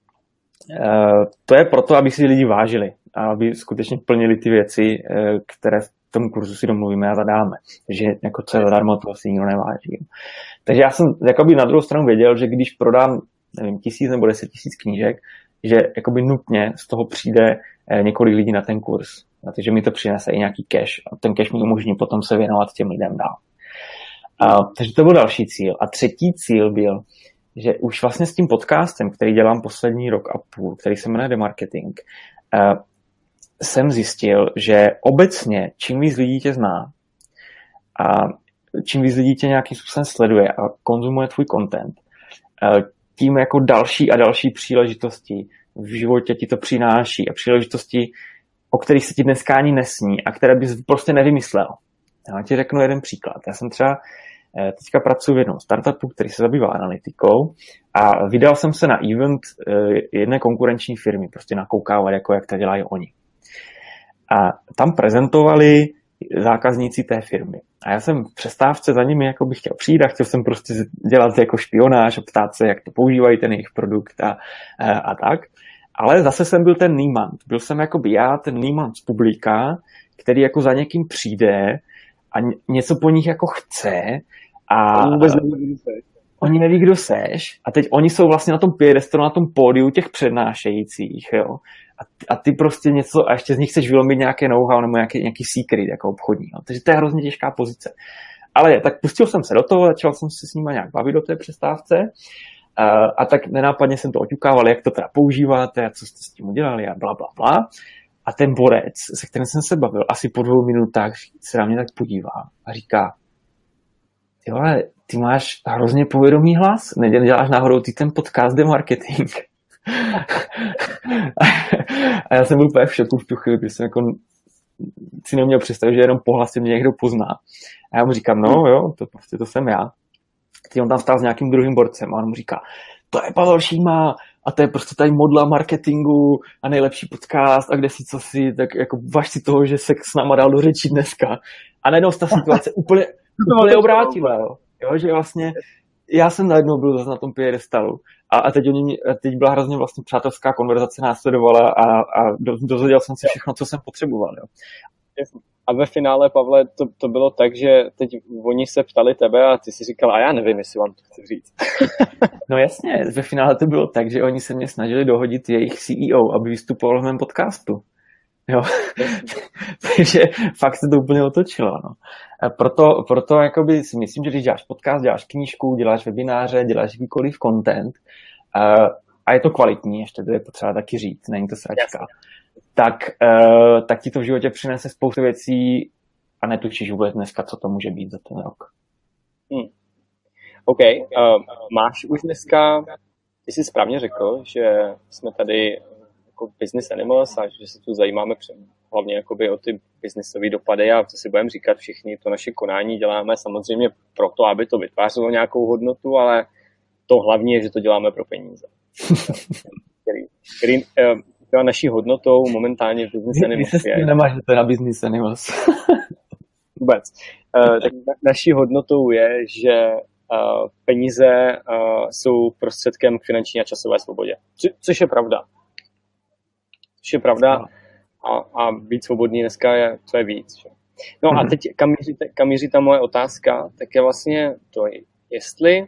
[SPEAKER 2] to je proto, aby si lidi vážili a aby skutečně plnili ty věci, které v tom kurzu si domluvíme a zadáme. Takže jako co je zadarmo, to asi nikdo neváží. Takže já jsem jakoby na druhou stranu věděl, že když prodám, nevím, 1000 nebo 10 000 knížek, že jakoby nutně z toho přijde několik lidí na ten kurz. Takže mi to přinese i nějaký cash a ten cash mi umožní potom se věnovat těm lidem dál. Takže to byl další cíl. A třetí cíl byl, že už vlastně s tím podcastem, který dělám poslední rok a půl, který se jmenuje The Marketing, jsem zjistil, že obecně čím víc lidí tě zná a čím víc lidí tě nějakým způsobem sleduje a konzumuje tvůj content, tím jako další a další příležitosti v životě ti to přináší a příležitosti, o kterých se ti dneska ani nesní a které bys prostě nevymyslel. Já ti řeknu jeden příklad. Já jsem třeba teďka pracuji v jednom startupu, který se zabývá analytikou a vydal jsem se na event jedné konkurenční firmy, prostě nakoukávat, jako jak to dělají oni. A tam prezentovali zákazníci té firmy. A já jsem v přestávce za nimi jako bych chtěl přijít a chtěl jsem prostě dělat jako špionáž a ptát se, jak to používají ten jejich produkt a tak. Ale zase jsem byl ten nímant. Byl jsem jakoby já, ten nímant z publika, který jako za někým přijde a něco po nich jako chce a oni neví, kdo seš. A teď oni jsou vlastně na tom piedestalu, na tom pódiu těch přednášejících, jo. A ty prostě něco, a ještě z nich chceš vylomit nějaké know-how nebo nějaký secret jako obchodní. Jo. Takže to je hrozně těžká pozice. Ale tak pustil jsem se do toho, začal jsem se s nimi nějak bavit do té přestávce a tak nenápadně jsem to oťukával, jak to teda používáte a co jste s tím udělali a bla, bla, bla. A ten borec, se kterým jsem se bavil, asi po 2 minutách se na mě tak podívá a říká, jo, ale ty máš hrozně povědomý hlas, neděláš náhodou ty ten podcast The Marketing. A já jsem byl úplně v šoku v tu chvíli, když jsem jako si neměl představit, že jenom po hlase mě někdo pozná. A já mu říkám, no jo, to jsem já. Teď on tam stál s nějakým druhým borcem a on mu říká, to je Pavel Šíma a to je prostě tady modla marketingu a nejlepší podcast a kde si co si, tak jako važ si toho, že se s náma dal do řeči dneska. A najednou ta situace úplně obrátila, jo, že vlastně já jsem najednou byl zase na tom piedestalu a teď byla hrozně vlastně přátelská konverzace následovala a dozvěděl jsem si všechno, co jsem potřeboval, jo.
[SPEAKER 5] A ve finále, Pavle, to bylo tak, že teď oni se ptali tebe a ty si říkal, a já nevím, jestli vám to chci říct.
[SPEAKER 2] No jasně, ve finále to bylo tak, že oni se mě snažili dohodit jejich CEO, aby vystupoval v mém podcastu. Jo. Takže fakt se to úplně otočilo. No. Proto jakoby si myslím, že když děláš podcast, děláš knížku, děláš webináře, děláš jakýkoliv content, a je to kvalitní, ještě to je potřeba taky říct, není to sračka, tak ti to v životě přinese spoustu věcí a netučíš vůbec dneska, co to může být za ten rok.
[SPEAKER 5] OK. Máš už dneska, ty jsi správně řekl, že jsme tady jako business animals a že se tu zajímáme hlavně jakoby o ty businessové dopady a co si budeme říkat všichni, to naše konání děláme samozřejmě proto, aby to vytvářelo nějakou hodnotu, ale to hlavní je, že to děláme pro peníze. který naší hodnotou momentálně v business animals je.
[SPEAKER 2] Nemáš to na business animals.
[SPEAKER 5] Vůbec. Tak naší hodnotou je, že peníze jsou prostředkem k finanční a časové svobodě. Což je pravda. A být svobodný dneska je, co je víc. Že? No a teď, kam míří ta moje otázka, tak je vlastně to, jestli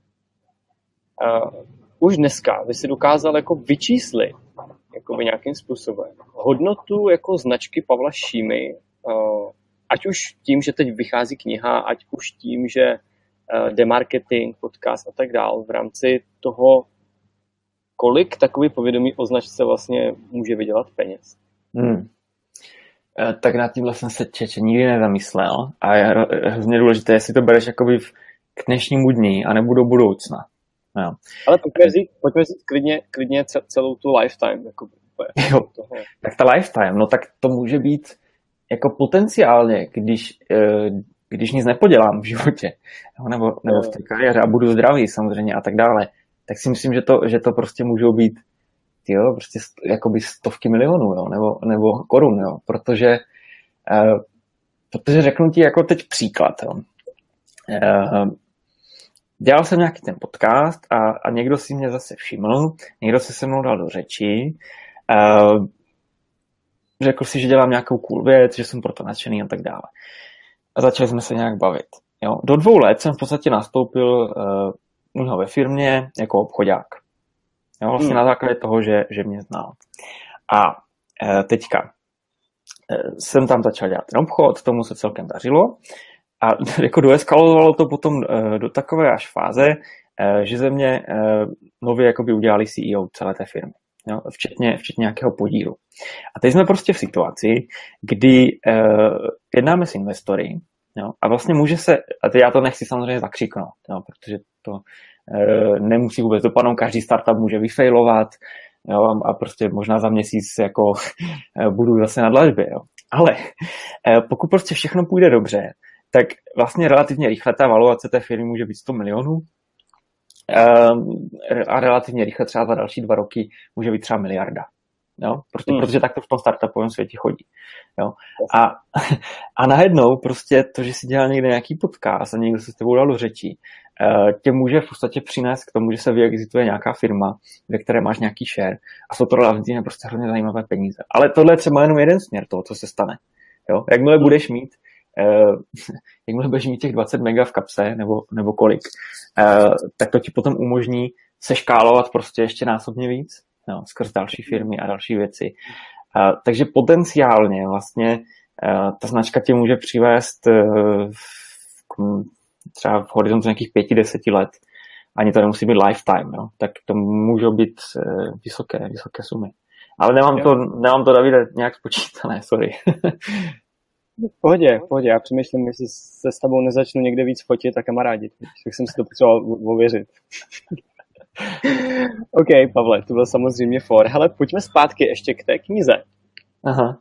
[SPEAKER 5] už dneska by si dokázal jako vyčíslit jakoby nějakým způsobem hodnotu jako značky Pavla Šímy, ať už tím, že teď vychází kniha, ať už tím, že jde marketing, podcast a tak dál v rámci toho, kolik takový povědomí o značce vlastně může vydělat peněz.
[SPEAKER 2] Tak nad tímhle jsem se nikdy nezamyslel a je hrozně důležité, jestli to bereš jakoby k dnešnímu dni a nebo do budoucna. No.
[SPEAKER 5] Ale pojďme říct klidně celou tu lifetime. Jakoby,
[SPEAKER 2] jo, tak ta lifetime, no tak to může být jako potenciálně, když nic nepodělám v životě, nebo v té kariéře a budu zdravý samozřejmě a tak dále, tak si myslím, že to prostě můžou být prostě jakoby stovky milionů, nebo korun, protože řeknu ti jako teď příklad. Dělal jsem nějaký ten podcast a někdo si mě zase všiml, někdo se mnou dal do řeči, řekl si, že dělám nějakou cool věc, že jsem proto nadšený a tak dále. A začali jsme se nějak bavit. Jo. Do 2 let jsem v podstatě nastoupil ve firmě jako obchodák. Jo, vlastně na základě toho, že mě znal. A teďka jsem tam začal dělat ten obchod, tomu se celkem dařilo a jako doeskalovalo to potom do takové až fáze, že ze mě nově jakoby udělali CEO celé té firmy. Jo, včetně nějakého podílu. A teď jsme prostě v situaci, kdy jednáme s investory, jo, a vlastně může se, a já to nechci samozřejmě zakřiknout, jo, protože to nemusí vůbec dopadnout, každý startup může vyfailovat, jo, a prostě možná za měsíc jako budu zase na dlažbě. Jo. Ale pokud prostě všechno půjde dobře, tak vlastně relativně rychle ta valuace té firmy může být 100 milionů a relativně rychle třeba za další 2 roky může být třeba 1 miliarda. Jo? Protože tak to v tom startupovém světě chodí. Jo? A najednou prostě to, že si dělal někde nějaký podcast a někdo se s tebou dal do řeči, tě může v podstatě přinést k tomu, že se vyexistuje nějaká firma, ve které máš nějaký share a jsou to relativně prostě hrozně zajímavé peníze. Ale tohle je třeba jenom jeden směr toho, co se stane. Jo? Jakmile budeš mít těch 20 mega v kapse, nebo kolik, tak to ti potom umožní seškálovat prostě ještě násobně víc, no, skrz další firmy a další věci. Takže potenciálně vlastně ta značka tě může přivést třeba v horizontu nějakých 5-10 let. Ani to nemusí být lifetime, jo? Tak to můžou být vysoké sumy. Ale nemám to, Davide, nějak spočítané, sorry.
[SPEAKER 5] V pohodě. Já přemýšlím, jestli se s tebou nezačnu někde víc fotit a kamarádit. Tak jsem si to potřeboval ověřit. OK, Pavle, to byl samozřejmě for. Hele, pojďme zpátky ještě k té knize.
[SPEAKER 2] Aha.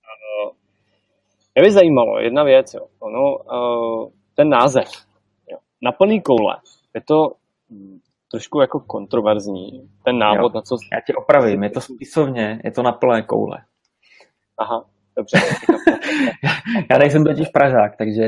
[SPEAKER 5] Mě by zajímalo jedna věc, jo. Ten název. Jo. Na plný koule. Je to trošku jako kontroverzní. Ten návod,
[SPEAKER 2] jo.
[SPEAKER 5] Na co...
[SPEAKER 2] Já tě opravím, je to spisovně, je to na plné koule.
[SPEAKER 5] Aha, dobře.
[SPEAKER 2] Já nejsem totiž Pražák, takže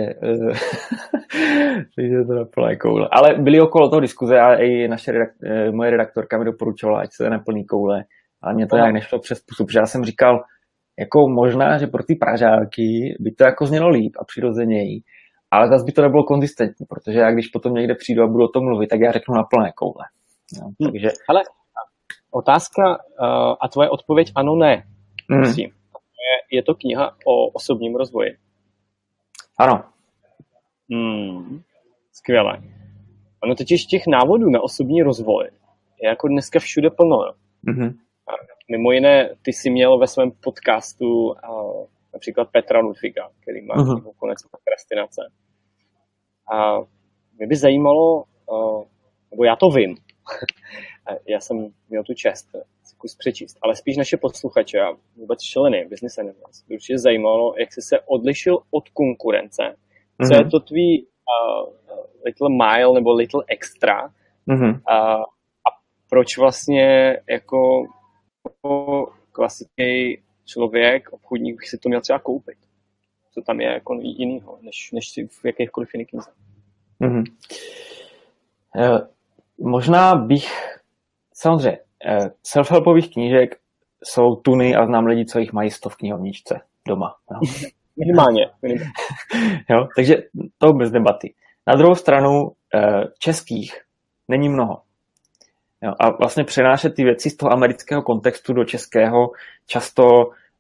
[SPEAKER 2] je to na plné koule. Ale byly okolo toho diskuze a i moje redaktorka mi doporučovala, ať se je na plný koule. Ale mě to nějak nešlo přes způsob, že já jsem říkal, jako možná, že pro ty Pražáky by to jako znělo líp a přirozeněji, ale zase by to nebylo konzistentní, protože já když potom někde přijdu a budu o tom mluvit, tak já řeknu na plné koule. No, takže...
[SPEAKER 5] Ale otázka a tvoje odpověď ano, ne. Prosím. Je to kniha o osobním rozvoji?
[SPEAKER 2] Ano.
[SPEAKER 5] Skvěle. Ono totiž těch návodů na osobní rozvoj je jako dneska všude plno. No.
[SPEAKER 2] Mm-hmm.
[SPEAKER 5] Mimo jiné, ty jsi měl ve svém podcastu například Petra Ludwiga, který má konec prokrastinace. A mě by zajímalo, nebo já to vím, já jsem měl tu čest si kus přečíst, ale spíš naše posluchače a vůbec členy Business Animals by určitě zajímalo, jak jsi se odlišil od konkurence. Co je to tvý little mile nebo little extra a proč vlastně jako klasický člověk, obchodník, by si to měl třeba koupit. Co tam je jako jinýho, než si v jakýchkoliv jiných knize.
[SPEAKER 2] Možná bych, samozřejmě, self-helpových knížek jsou tuny a znám lidi, co jich mají 100 v knihovničce doma. No.
[SPEAKER 5] Minimálně.
[SPEAKER 2] Jo, takže to bez debaty. Na druhou stranu českých není mnoho. Jo, a vlastně přenášet ty věci z toho amerického kontextu do českého často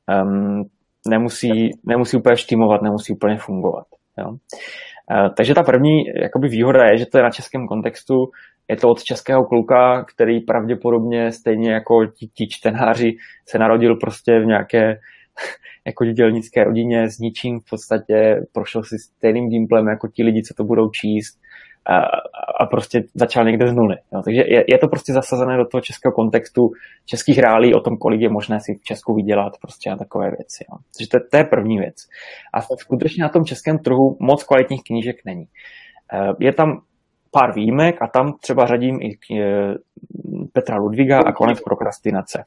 [SPEAKER 2] nemusí úplně štimovat, nemusí úplně fungovat. Jo. Takže ta první jakoby výhoda je, že to je na českém kontextu, je to od českého kluka, který pravděpodobně stejně jako ti čtenáři se narodil prostě v nějaké jako dělnické rodině s ničím v podstatě, prošel si stejným gimplem jako ti lidi, co to budou číst a prostě začal někde z nuly. Jo. Takže je to prostě zasazené do toho českého kontextu, českých reálí o tom, kolik je možné si v Česku vydělat prostě na takové věci. Jo. Takže to je první věc. A skutečně na tom českém trhu moc kvalitních knížek není. Je tam pár výjimek a tam třeba řadím i Petra Ludwiga a Konec prokrastinace.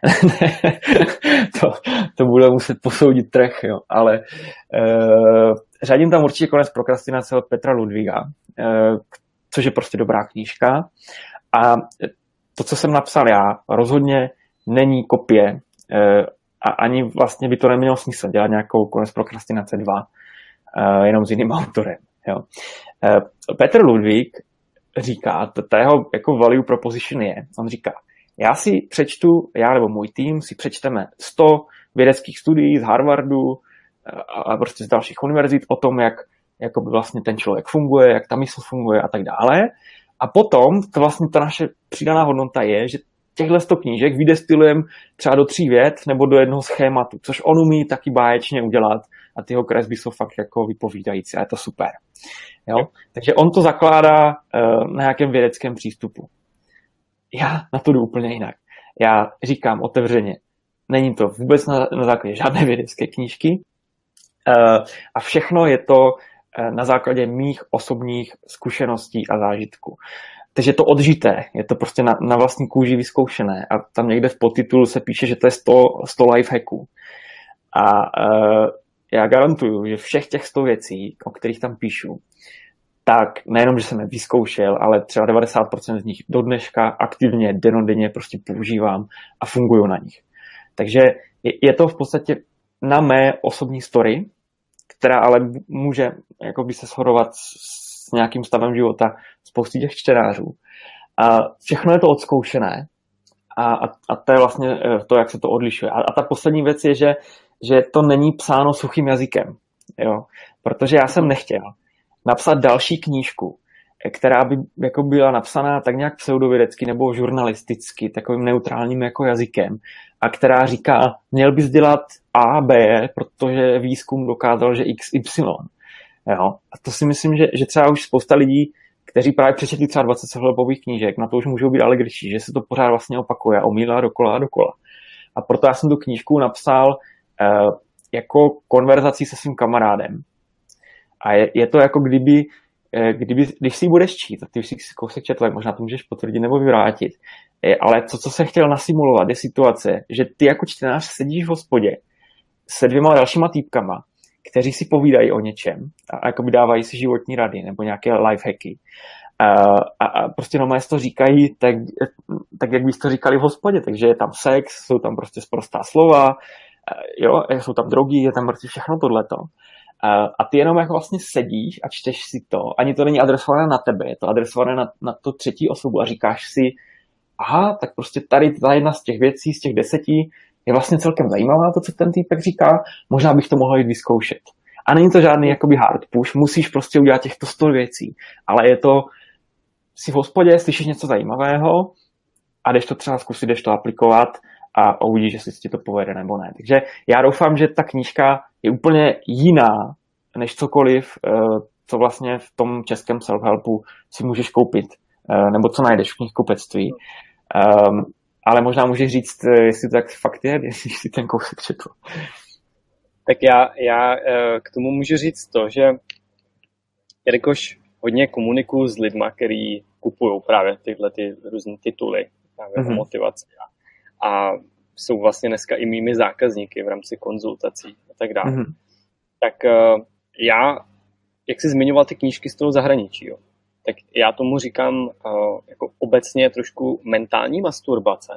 [SPEAKER 2] to bude muset posoudit trh, jo. Ale řadím tam určitě Konec prokrastinace od Petra Ludwiga, což je prostě dobrá knížka. A to, co jsem napsal já, rozhodně není kopie a ani vlastně by to nemělo smysl dělat nějakou Konec prokrastinace 2 jenom s jiným autorem. Jo. Petr Ludwig říká, ta jeho jako value proposition je, on říká, já nebo můj tým si přečteme 100 vědeckých studií z Harvardu a prostě z dalších univerzit o tom, jak by vlastně ten člověk funguje, jak ta mysl funguje a tak dále. A potom to vlastně ta naše přidaná hodnota je, že těchto 100 knížek vydestilujeme třeba do 3 vět nebo do jednoho schématu, což on umí taky báječně udělat a ty jeho kresby jsou fakt jako vypovídající a je to super. Jo? Takže on to zakládá na nějakém vědeckém přístupu. Já na to jdu úplně jinak. Já říkám otevřeně, není to vůbec na základě žádné vědecké knížky a všechno je to na základě mých osobních zkušeností a zážitků. Takže je to odžité, je to prostě na vlastní kůži vyzkoušené a tam někde v podtitulu se píše, že to je 100 lifehacků. A já garantuju, že všech těch 100 věcí, o kterých tam píšu, tak nejenom, že jsem je vyzkoušel, ale třeba 90% z nich do dneška aktivně, dennodenně prostě používám a funguju na nich. Takže je to v podstatě na mé osobní story, která ale může jakoby se shodovat s nějakým stavem života spousty těch čtenářů. A všechno je to odzkoušené a to je vlastně to, jak se to odlišuje. A ta poslední věc je, že to není psáno suchým jazykem. Jo? Protože já jsem nechtěl napsat další knížku, která by jako byla napsaná tak nějak pseudovědecky nebo žurnalisticky, takovým neutrálním jako jazykem, a která říká, měl bys dělat A, B, protože výzkum dokázal, že X, Y. Jo? A to si myslím, že třeba už spousta lidí, kteří právě přečetli třeba 20 self-helpových knížek, na to už můžou být alegričtí, že se to pořád vlastně opakuje a omílá dokola a dokola. A proto já jsem tu knížku napsal jako konverzací se svým kamarádem. A je to jako když si ji budeš číst, a ty už si kousek četl, tak možná to můžeš potvrdit nebo vyvrátit. Ale to, co se chtěl nasimulovat, je situace, že ty jako čtenář sedíš v hospodě se 2 dalšíma týpkama, kteří si povídají o něčem a jakoby dávají si životní rady nebo nějaké lifehacky. A prostě normálně to říkají tak, jak byste to říkali v hospodě. Takže je tam sex, jsou tam prostě sprostá slova, jo, jsou tam drogy, je tam prostě všechno tohleto. A ty jenom jako vlastně sedíš a čteš si to. Ani to není adresované na tebe, je to adresované na to třetí osobu a říkáš si, aha, tak prostě tady ta jedna z těch věcí, z těch 10 je vlastně celkem zajímavá to, co ten týpek říká, možná bych to mohl jít vyzkoušet. A není to žádný jakoby hard push, musíš prostě udělat těchto 100 věcí, ale je to, si v hospodě, slyšíš něco zajímavého, a jdeš to třeba zkusit, jdeš to aplikovat a uvidíš, jestli ti to povede nebo ne. Takže já doufám, že ta knížka je úplně jiná než cokoliv, co vlastně v tom českém self-helpu si můžeš koupit, nebo co najdeš v knihkupectví. Ale možná můžeš říct, jestli to tak fakt je, jestli si ten kousek četl.
[SPEAKER 5] Tak já k tomu můžu říct to, že jelikož hodně komunikuju s lidma, který kupují právě tyhle ty různé tituly právě o motivaci a jsou vlastně dneska i mými zákazníky v rámci konzultací a tak dále. Tak já, jak jsi zmiňoval ty knížky z toho zahraničí, jo, tak já tomu říkám jako obecně trošku mentální masturbace.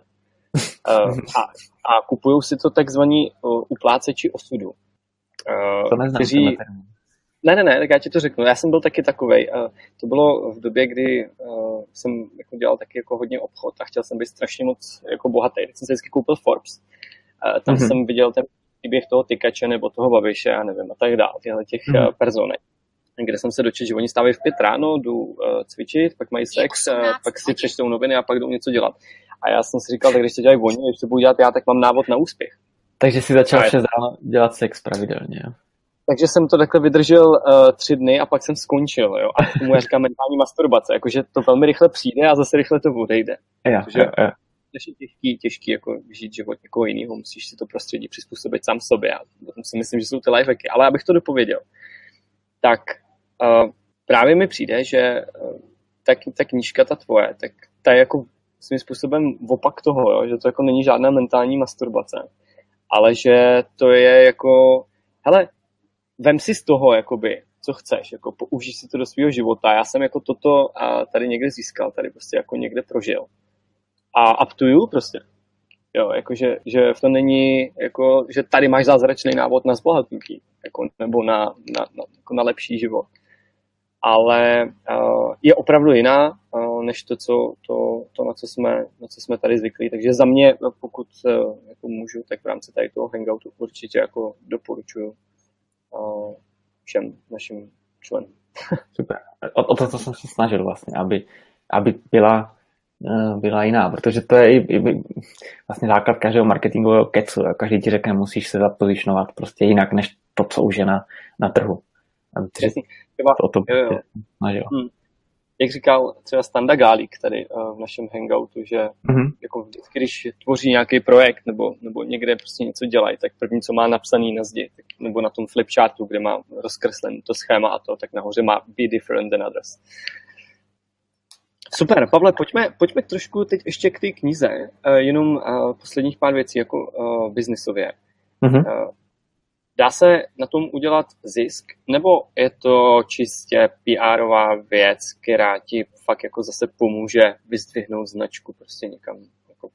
[SPEAKER 5] A kupují si to takzvaní upláceči osudu.
[SPEAKER 2] To neznám.
[SPEAKER 5] Ne, tak já ti to řeknu. Já jsem byl taky takovej. To bylo v době, kdy jsem jako dělal taky jako hodně obchod a chtěl jsem být strašně moc jako bohatý. Když jsem si vždycky koupil Forbes. Tam jsem viděl ten příběh toho tykače nebo toho Babiše, já nevím, a tak dál, těch personek, kde jsem se dočetl, že oni stávají v 5 ráno, jdou cvičit, pak mají sex, pak si přečtou noviny a pak jdou něco dělat. A já jsem si říkal, tak když to dělají oni, když to budu dělat já, tak mám návod na úspěch.
[SPEAKER 2] Takže si začal 6 ráno dělat sex pravidelně.
[SPEAKER 5] Takže jsem to takhle vydržel 3 dny a pak jsem skončil. Jo? A tomu já říkám mentální masturbace, jakože to velmi rychle přijde a zase rychle to odejde. Je těžký jako žít život někoho jiného, musíš si to prostředí přizpůsobit sám sobě. A potom si myslím, že jsou ty lifehacky. Ale abych to dopověděl, tak právě mi přijde, že ta knížka, ta tvoje, tak ta je jako svým způsobem opak toho, jo? Že to jako není žádná mentální masturbace, ale že to je jako, hele, vem si z toho, jakoby, co chceš, jako použij si to do svého života. Já jsem jako toto tady někde získal, tady prostě jako někde prožil. A up to you prostě. Jo, jakože že v tom není, jako, že tady máš zázračný návod na zbohatnutí, jako, nebo jako na lepší život. Ale je opravdu jiná, než to na co jsme tady zvyklí. Takže za mě, pokud jako můžu, tak v rámci tady toho hangoutu určitě jako doporučuju všem našim členům.
[SPEAKER 2] Super. O to jsem se snažil vlastně, aby byla jiná, protože to je i vlastně základ každého marketingového kecu. Každý ti řekne, musíš se zapozičnovat prostě jinak, než to, co už je na trhu. To snažil.
[SPEAKER 5] Jak říkal třeba Standa Gálík tady v našem hangoutu, že jako vždycky, když tvoří nějaký projekt nebo někde prostě něco dělají, tak první, co má napsaný na zdi, nebo na tom flipchartu, kde má rozkreslen to schéma a to, tak nahoře má be different than others. Super, Pavle, pojďme trošku teď ještě k té knize, jenom posledních pár věcí jako biznisově. Dá se na tom udělat zisk, nebo je to čistě PR-ová věc, která ti fakt jako zase pomůže vyzdvihnout značku prostě někam? Jako...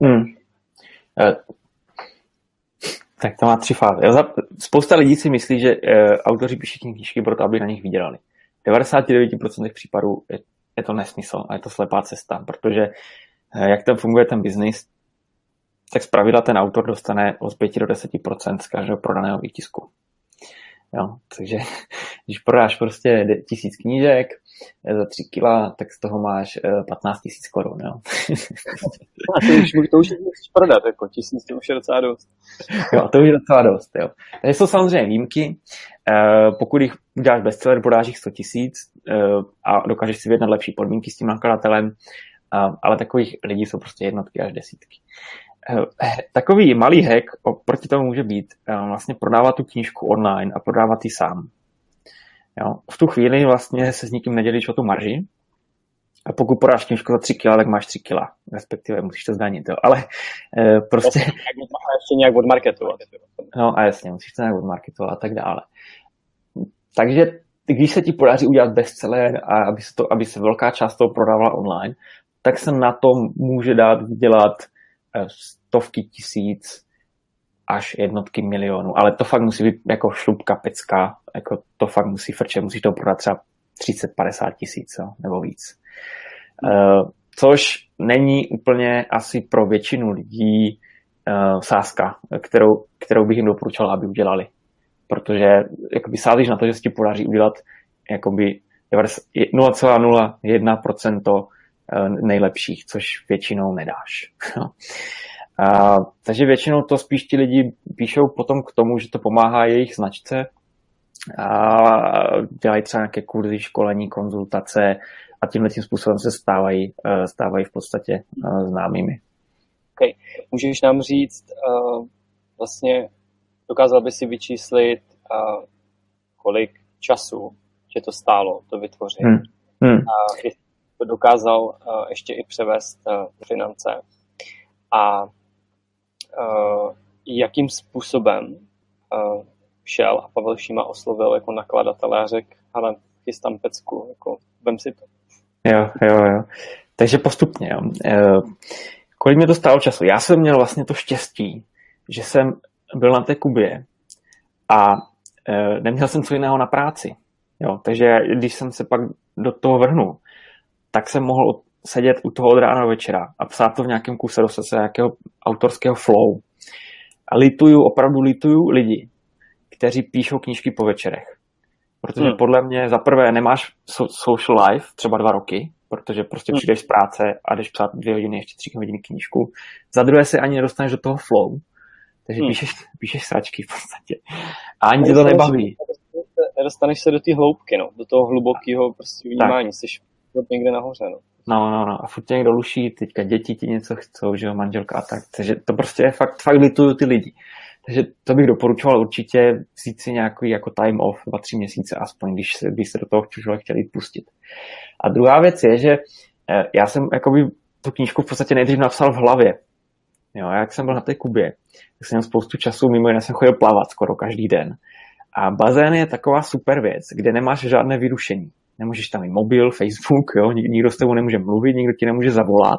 [SPEAKER 2] Tak to má 3 fáze. Spousta lidí si myslí, že autoři píší knížky proto, aby na nich vydělali. V 99% případů je to nesmysl a je to slepá cesta, protože jak tam funguje ten biznis, tak zpravidla ten autor dostane od 5 do 10% z každého prodaného výtisku. Jo, takže když prodáš prostě 1000 knížek za 3 kila, tak z toho máš 15 000 korun. Jo.
[SPEAKER 5] A to už musíš prodat, jako 1000 to už je docela dost.
[SPEAKER 2] Jo, to už je docela dost. Jo. Takže jsou samozřejmě výjimky. Pokud jich uděláš bestseller, prodáš jich 100 000 a dokážeš si vyjednat lepší podmínky s tím nakladatelem, ale takových lidí jsou prostě jednotky až desítky. Takový malý hack oproti tomu může být vlastně prodávat tu knížku online a prodávat ji sám. Jo? V tu chvíli vlastně se s nikým nedělíš o tu marži a pokud prodáš knížku za 3 kg, tak máš 3 kg, respektive musíš to zdanit, jo? Ale prostě...
[SPEAKER 5] Ještě nějak odmarketovat.
[SPEAKER 2] No a jasně, musíš to nějak odmarketovat a tak dále. Takže když se ti podaří udělat bestseller a aby se velká část toho prodávala online, tak se na tom může dát vydělat stovky tisíc až jednotky milionů, ale to fakt musí být jako šlupka pecka, jako to fakt musí frčet, musíš to prodat třeba 30-50 tisíc nebo víc. Což není úplně asi pro většinu lidí sázka, kterou bych jim doporučil, aby udělali. Protože jakoby sázíš na to, že se ti podaří udělat jakoby 0,01% nejlepších, což většinou nedáš. Takže většinou to spíš ti lidi píšou potom k tomu, že to pomáhá jejich značce a dělají třeba nějaké kurzy, školení, konzultace a tímhle tím způsobem se stávají v podstatě známými.
[SPEAKER 5] Okay. Můžeš nám říct, vlastně dokázal by si vyčíslit, kolik času tě to stálo, to vytvořit. A jestli to dokázal ještě i převést finance. A jakým způsobem šel a Pavel Šíma oslovil jako nakladatele a řekl, ale chystám pecku, jako vem si to.
[SPEAKER 2] Jo. Takže postupně, jo. Kolik mě to stálo času? Já jsem měl vlastně to štěstí, že jsem byl na té Kubě a neměl jsem co jiného na práci. Jo. Takže když jsem se pak do toho vrhnul, tak jsem mohl sedět u toho od rána do večera a psát to v nějakém kuse do nějakého autorského flow. A opravdu lituju lidi, kteří píšou knížky po večerech. Protože podle mě za prvé nemáš social life třeba 2 roky, protože prostě přijdeš z práce a jdeš psát 2 hodiny, ještě 3 hodiny knížku. Za druhé se ani nedostaneš do toho flow. Takže píšeš sračky v podstatě. A ani tě to nebaví.
[SPEAKER 5] Nedostaneš se do té hloubky, no, do toho hlubokého prostě vnímání. Jsi někde nahoře, no.
[SPEAKER 2] No. A furt tě někdo luší, teďka děti ti něco chcou, že jo, manželka a tak. Takže to prostě je fakt lituju ty lidi. Takže to bych doporučoval určitě vzít si nějaký jako time off 2-3 měsíce aspoň, když se do toho člověk chtěl jít pustit. A druhá věc je, že já jsem jakoby tu knížku v podstatě nejdřív napsal v hlavě. Jo, jak jsem byl na té Kubě, tak jsem měl spoustu času, mimo jiné jsem chodil plavat skoro každý den. A bazén je taková super věc, kde nemáš žádné vyrušení. Nemůžeš tam mít mobil, Facebook, jo, nikdo s tebou nemůže mluvit, nikdo ti nemůže zavolat.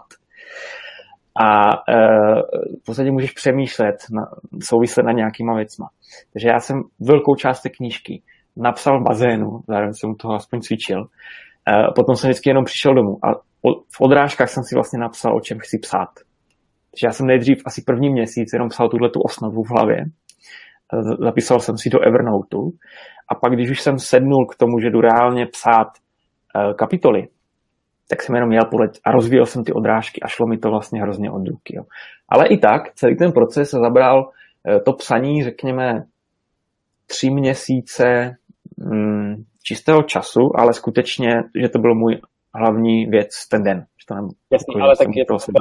[SPEAKER 2] A v podstatě můžeš přemýšlet, souvislet na nějakýma věcma. Takže já jsem velkou část té knížky napsal v bazénu, zároveň jsem u toho aspoň cvičil. Potom jsem vždycky jenom přišel domů a v odrážkách jsem si vlastně napsal, o čem chci psát. Takže já jsem nejdřív asi první měsíc jenom psal tuhletu osnovu v hlavě. Zapisoval jsem si do Evernoteu a pak, když už jsem sednul k tomu, že jdu reálně psát kapitoly, tak jsem jenom jel a rozvíjel jsem ty odrážky a šlo mi to vlastně hrozně od ruky. Jo. Ale i tak, celý ten proces se zabral to psaní, řekněme, 3 měsíce čistého času, ale skutečně, že to byl můj hlavní věc ten den.
[SPEAKER 5] Jasně, ale tak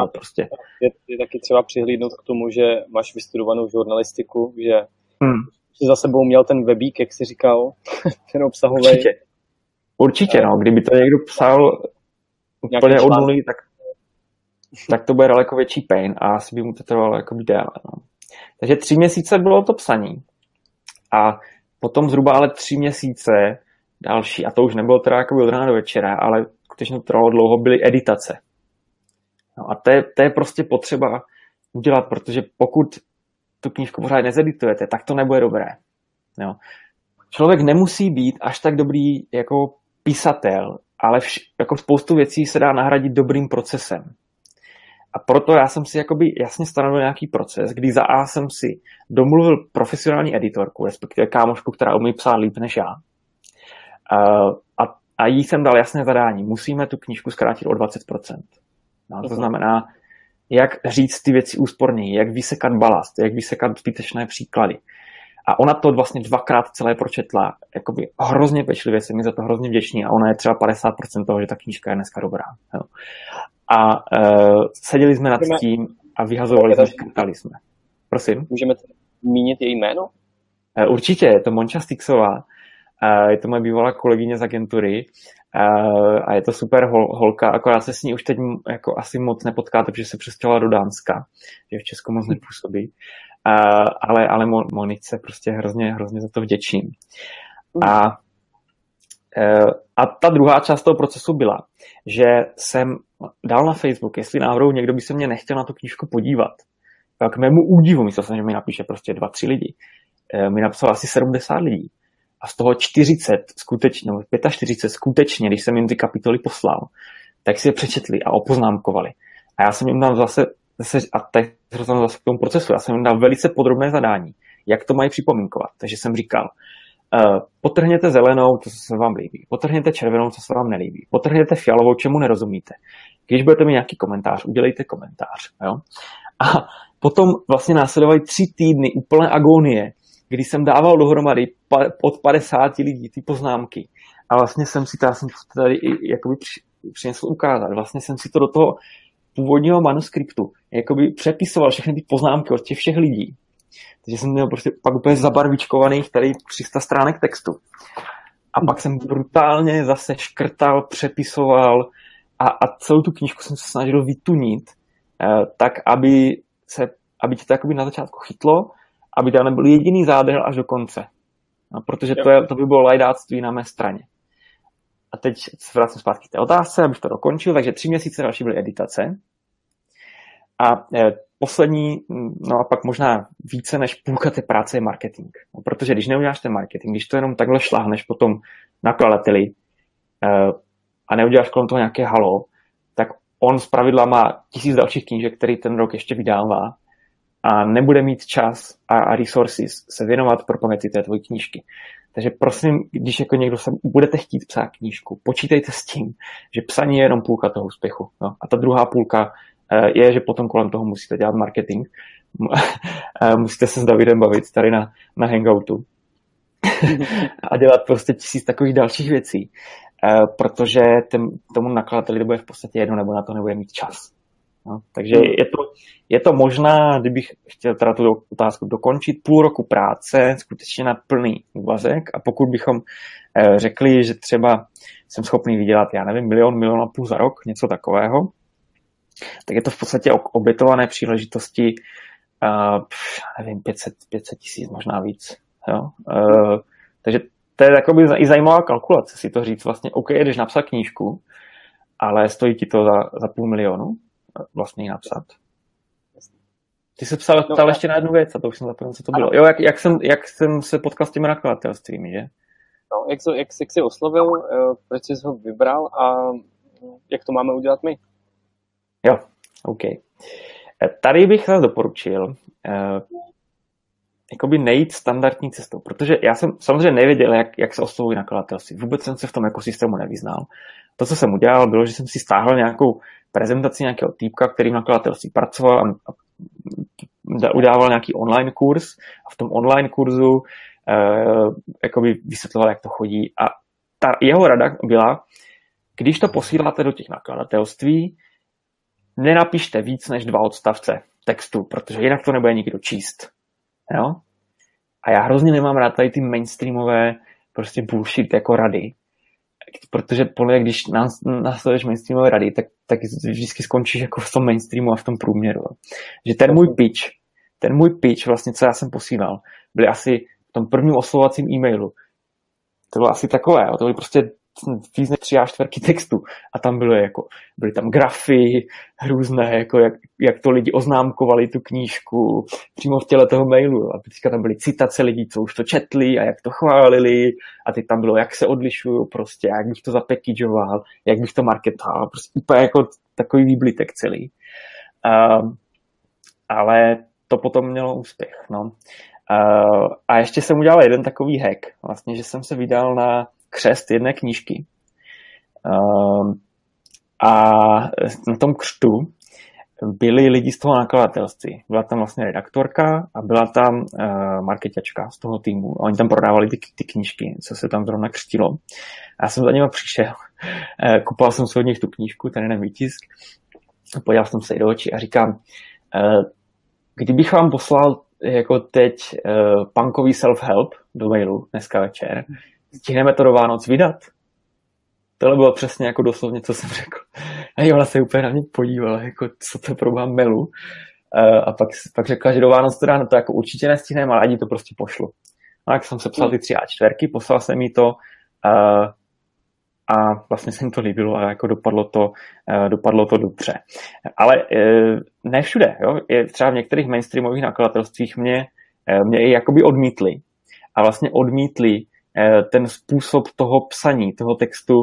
[SPEAKER 5] je taky třeba přihlídnout k tomu, že máš vystudovanou žurnalistiku, že jsi za sebou měl ten webík, jak jsi říkal, ten obsahový.
[SPEAKER 2] Určitě, no. Kdyby to někdo psal úplně od nuly, tak to bude daleko větší pain a asi by mu to trvalo jako déle. No. Takže 3 měsíce bylo to psaní a potom zhruba ale 3 měsíce další, a to už nebylo teda jako od rána do večera, ale skutečně to trvalo dlouho, byly editace. No a to je prostě potřeba udělat, protože pokud tu knížku pořád nezeditujete, tak to nebude dobré. Jo. Člověk nemusí být až tak dobrý jako písatel, ale jako spoustu věcí se dá nahradit dobrým procesem. A proto já jsem si jakoby jasně stanovil nějaký proces, kdy za A jsem si domluvil profesionální editorku, respektive kámošku, která umí psát líp než já. A jí jsem dal jasné zadání. Musíme tu knížku zkrátit o 20%. No, to znamená, jak říct ty věci úsporněji, jak vysekat balast, jak vysekat zbytečné příklady. A ona to vlastně 2krát celé pročetla, jakoby hrozně pečlivě, jsem mi za to hrozně vděčný a ona je třeba 50% toho, že ta knížka je dneska dobrá. Jo. A seděli jsme nad tím a vyhazovali jsme, škrtali jsme. Prosím?
[SPEAKER 5] Můžeme zmínit její jméno?
[SPEAKER 2] Určitě, je to Monča Stixová. Je to moje bývalá kolegyně z agentury a je to super holka, akorát se s ní už teď jako asi moc nepotkáte, protože se přestěhovala do Dánska, že v Česku moc nepůsobí. Ale Monice prostě hrozně za to vděčím. A ta druhá část toho procesu byla, že jsem dal na Facebook, jestli náhodou někdo by se mě nechtěl na tu knížku podívat. K mému údivu, myslel jsem, že mi napíše prostě 2-3 lidi. Mi napsalo asi 70 lidí. A z toho 40 skutečně, 45 skutečně, když jsem jim ty kapitoly poslal, tak si je přečetli a opoznámkovali. A já jsem jim dal zase a teď zase k tomu procesu, já jsem jim dal velice podrobné zadání, jak to mají připomínkovat. Takže jsem říkal, Potrhněte zelenou, to, co se vám líbí. Potrhněte červenou, co se vám nelíbí. Potrhněte fialovou, čemu nerozumíte. Když budete mít nějaký komentář, udělejte komentář. Jo? A potom vlastně následovaly 3 týdny úplné agonie, kdy jsem dával dohromady od 50 lidí ty poznámky. A vlastně jsem si tady jakoby přinesl ukázat. Vlastně jsem si to do toho původního manuskriptu jakoby přepisoval všechny ty poznámky od těch všech lidí. Takže jsem měl prostě pak úplně zabarvičkovaných tady 300 stránek textu. A pak jsem brutálně zase škrtal, přepisoval a celou tu knížku jsem se snažil vytunit tak, aby tě to jakoby na začátku chytlo, aby tam nebyl jediný zádrhel až do konce. No, protože to by bylo lajdáctví na mé straně. A teď se vrátím zpátky k té otázce, abych to dokončil. Takže 3 měsíce další byly editace. A poslední, no a pak možná více než půlka té práce je marketing. No, protože když neuděláš ten marketing, když to jenom takhle šláhneš potom nakladateli a neuděláš kolem toho nějaké halo, tak on zpravidla má 1000 dalších knížek, který ten rok ještě vydává a nebude mít čas a resources se věnovat propagaci té tvojí knížky. Takže prosím, když jako někdo se budete chtít psát knížku, počítejte s tím, že psaní je jenom půlka toho úspěchu. No. A ta druhá půlka je, že potom kolem toho musíte dělat marketing. Musíte se s Davidem bavit tady na Hangoutu a dělat prostě 1000 takových dalších věcí, protože tomu nakladateli to bude v podstatě jedno, nebo na to nebude mít čas. No, takže je to možná, kdybych chtěl teda tu otázku dokončit, půl roku práce, skutečně na plný úvazek, a pokud bychom řekli, že třeba jsem schopný vydělat, já nevím, 1,5 milionu za rok, něco takového, tak je to v podstatě obětované příležitosti, nevím, 500 tisíc, možná víc. Jo? Takže to je takový i zajímavá kalkulace, si to říct vlastně, OK, jdeš napsat knížku, ale stojí ti to za 500 000 vlastně ji napsat. Ty jsi ptal ještě na jednu věc, a to už jsem zapomněl, co to bylo. Jo, jak jsem se potkal s těmi nakladatelstvími, že?
[SPEAKER 5] No, jak jsi oslovil, proč jsi ho vybral a jak to máme udělat my?
[SPEAKER 2] Jo, OK. Tady bych vás doporučil jakoby nejít standardní cestou, protože já jsem samozřejmě nevěděl, jak se oslovují nakladatelství. Vůbec jsem se v tom ekosystému nevyznal. To, co jsem udělal, bylo, že jsem si stáhl nějakou prezentaci nějakého týpka, který v nakladatelství pracoval a udával nějaký online kurz a v tom online kurzu jakoby vysvětloval, jak to chodí. A ta jeho rada byla, když to posíláte do těch nakladatelství, nenapište víc než 2 odstavce textu, protože jinak to nebude nikdo číst. Jo? A já hrozně nemám rád tady ty mainstreamové prostě bullshit jako rady. Protože podle když následuješ mainstreamové rady, tak vždycky skončíš jako v tom mainstreamu a v tom průměru. Že ten můj pitch, vlastně, co já jsem posílal, byly asi v tom prvním oslovovacím e-mailu. To bylo asi takové, to byly prostě víc než 3/4 textu. A tam byly tam grafy různé, jako jak to lidi oznámkovali tu knížku přímo v těle toho mailu. A teďka tam byly citace lidí, co už to četli a jak to chválili. A teď tam bylo, jak se odlišuju prostě, jak bych to zapackageoval, jak bych to marketoval. Prostě úplně jako takový výblitek celý. Ale to potom mělo úspěch. No. A ještě jsem udělal jeden takový hack. Vlastně, že jsem se vydal na křest jedné knížky. A na tom křtu byli lidi z toho nakladatelství. Byla tam vlastně redaktorka a byla tam marketačka z toho týmu. A oni tam prodávali ty knížky, co se tam zrovna křtilo. A já jsem za nimi přišel. Kupoval jsem si od nich tu knížku, ten jeden výtisk. Podíval jsem se jí do očí a říkám, kdybych vám poslal jako teď punkový self-help do mailu dneska večer, stihneme to do Vánoc vydat? Tohle bylo přesně jako doslovně, co jsem řekl. A ona se úplně na mě podívala, jako co to pro vám melu. A pak řekla, že do Vánoc to dáno, to jako určitě nestihneme, ale ani to prostě pošlu. No, jak jsem se psal ty 3 A4, poslal jsem jí to a vlastně se mi to líbilo a jako dopadlo to dobře. Ale ne všude, jo? Třeba v některých mainstreamových nakladatelstvích mě i jakoby odmítli. A vlastně odmítli ten způsob toho psaní, toho textu,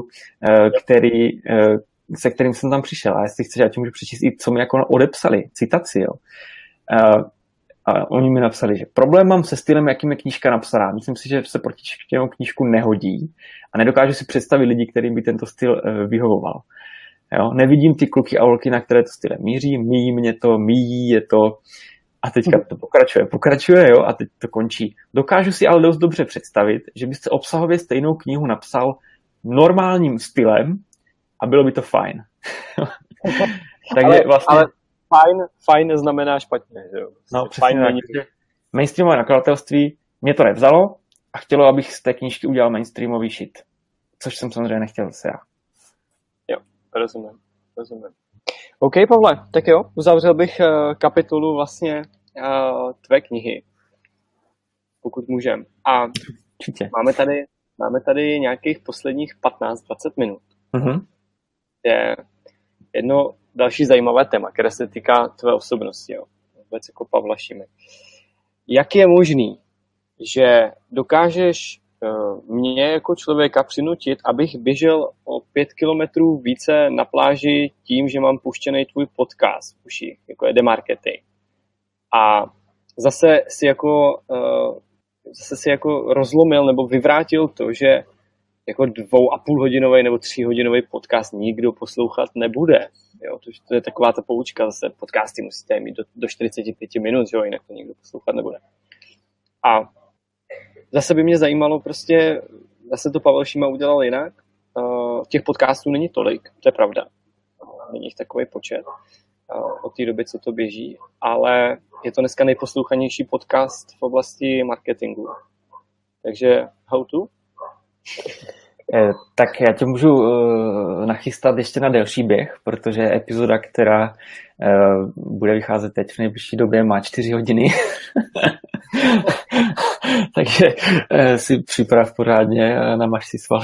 [SPEAKER 2] se kterým jsem tam přišel. A jestli chceš, já ti můžu přečíst i co mi jako odepsali, citaci. Jo. A oni mi napsali, že problém mám se stylem, jakým je knížka napsaná. Myslím si, že se proti čtenou knížku nehodí a nedokážu si představit lidi, kterým by tento styl vyhovoval. Jo? Nevidím ty kluky a holky, na které to stylem míří, míjí mě to, míjí je to a teďka to pokračuje, jo, a teď to končí. Dokážu si ale dost dobře představit, že byste obsahově stejnou knihu napsal normálním stylem a bylo by to fajn. Takže
[SPEAKER 5] ale fajn neznamená špatně, že jo?
[SPEAKER 2] No, přesně tak. Mainstreamové nakladatelství mě to nevzalo a chtělo, abych z té knížky udělal mainstreamový shit. Což jsem samozřejmě nechtěl zase já.
[SPEAKER 5] Jo, rozumím. OK, Pavle, tak jo, uzavřel bych kapitolu vlastně tvé knihy, pokud můžem. A máme tady nějakých posledních 15-20 minut.
[SPEAKER 2] Mm-hmm.
[SPEAKER 5] Je jedno další zajímavé téma, které se týká tvé osobnosti, jo. Vůbec jako Pavla Šímy. Jak je možný, že dokážeš mě jako člověka přinutit, abych běžel o 5 kilometrů více na pláži tím, že mám puštěný tvůj podcast v uších, jako je The Marketing. A zase si jako rozlomil nebo vyvrátil to, že jako 2,5hodinový nebo 3hodinový podcast nikdo poslouchat nebude. Jo, to je taková ta poučka, zase podcasty musíte mít do 45 minut, jo, jinak to nikdo poslouchat nebude. A zase by mě zajímalo prostě, zase to Pavel Šíma udělal jinak. Těch podcastů není tolik, to je pravda. Není jich takový počet od té doby, co to běží, ale je to dneska nejposlouchanější podcast v oblasti marketingu. Takže how to?
[SPEAKER 2] Tak já tě můžu nachystat ještě na delší běh, protože epizoda, která bude vycházet teď v nejbližší době, má 4 hodiny. Takže si připrav pořádně, namaž si svaly.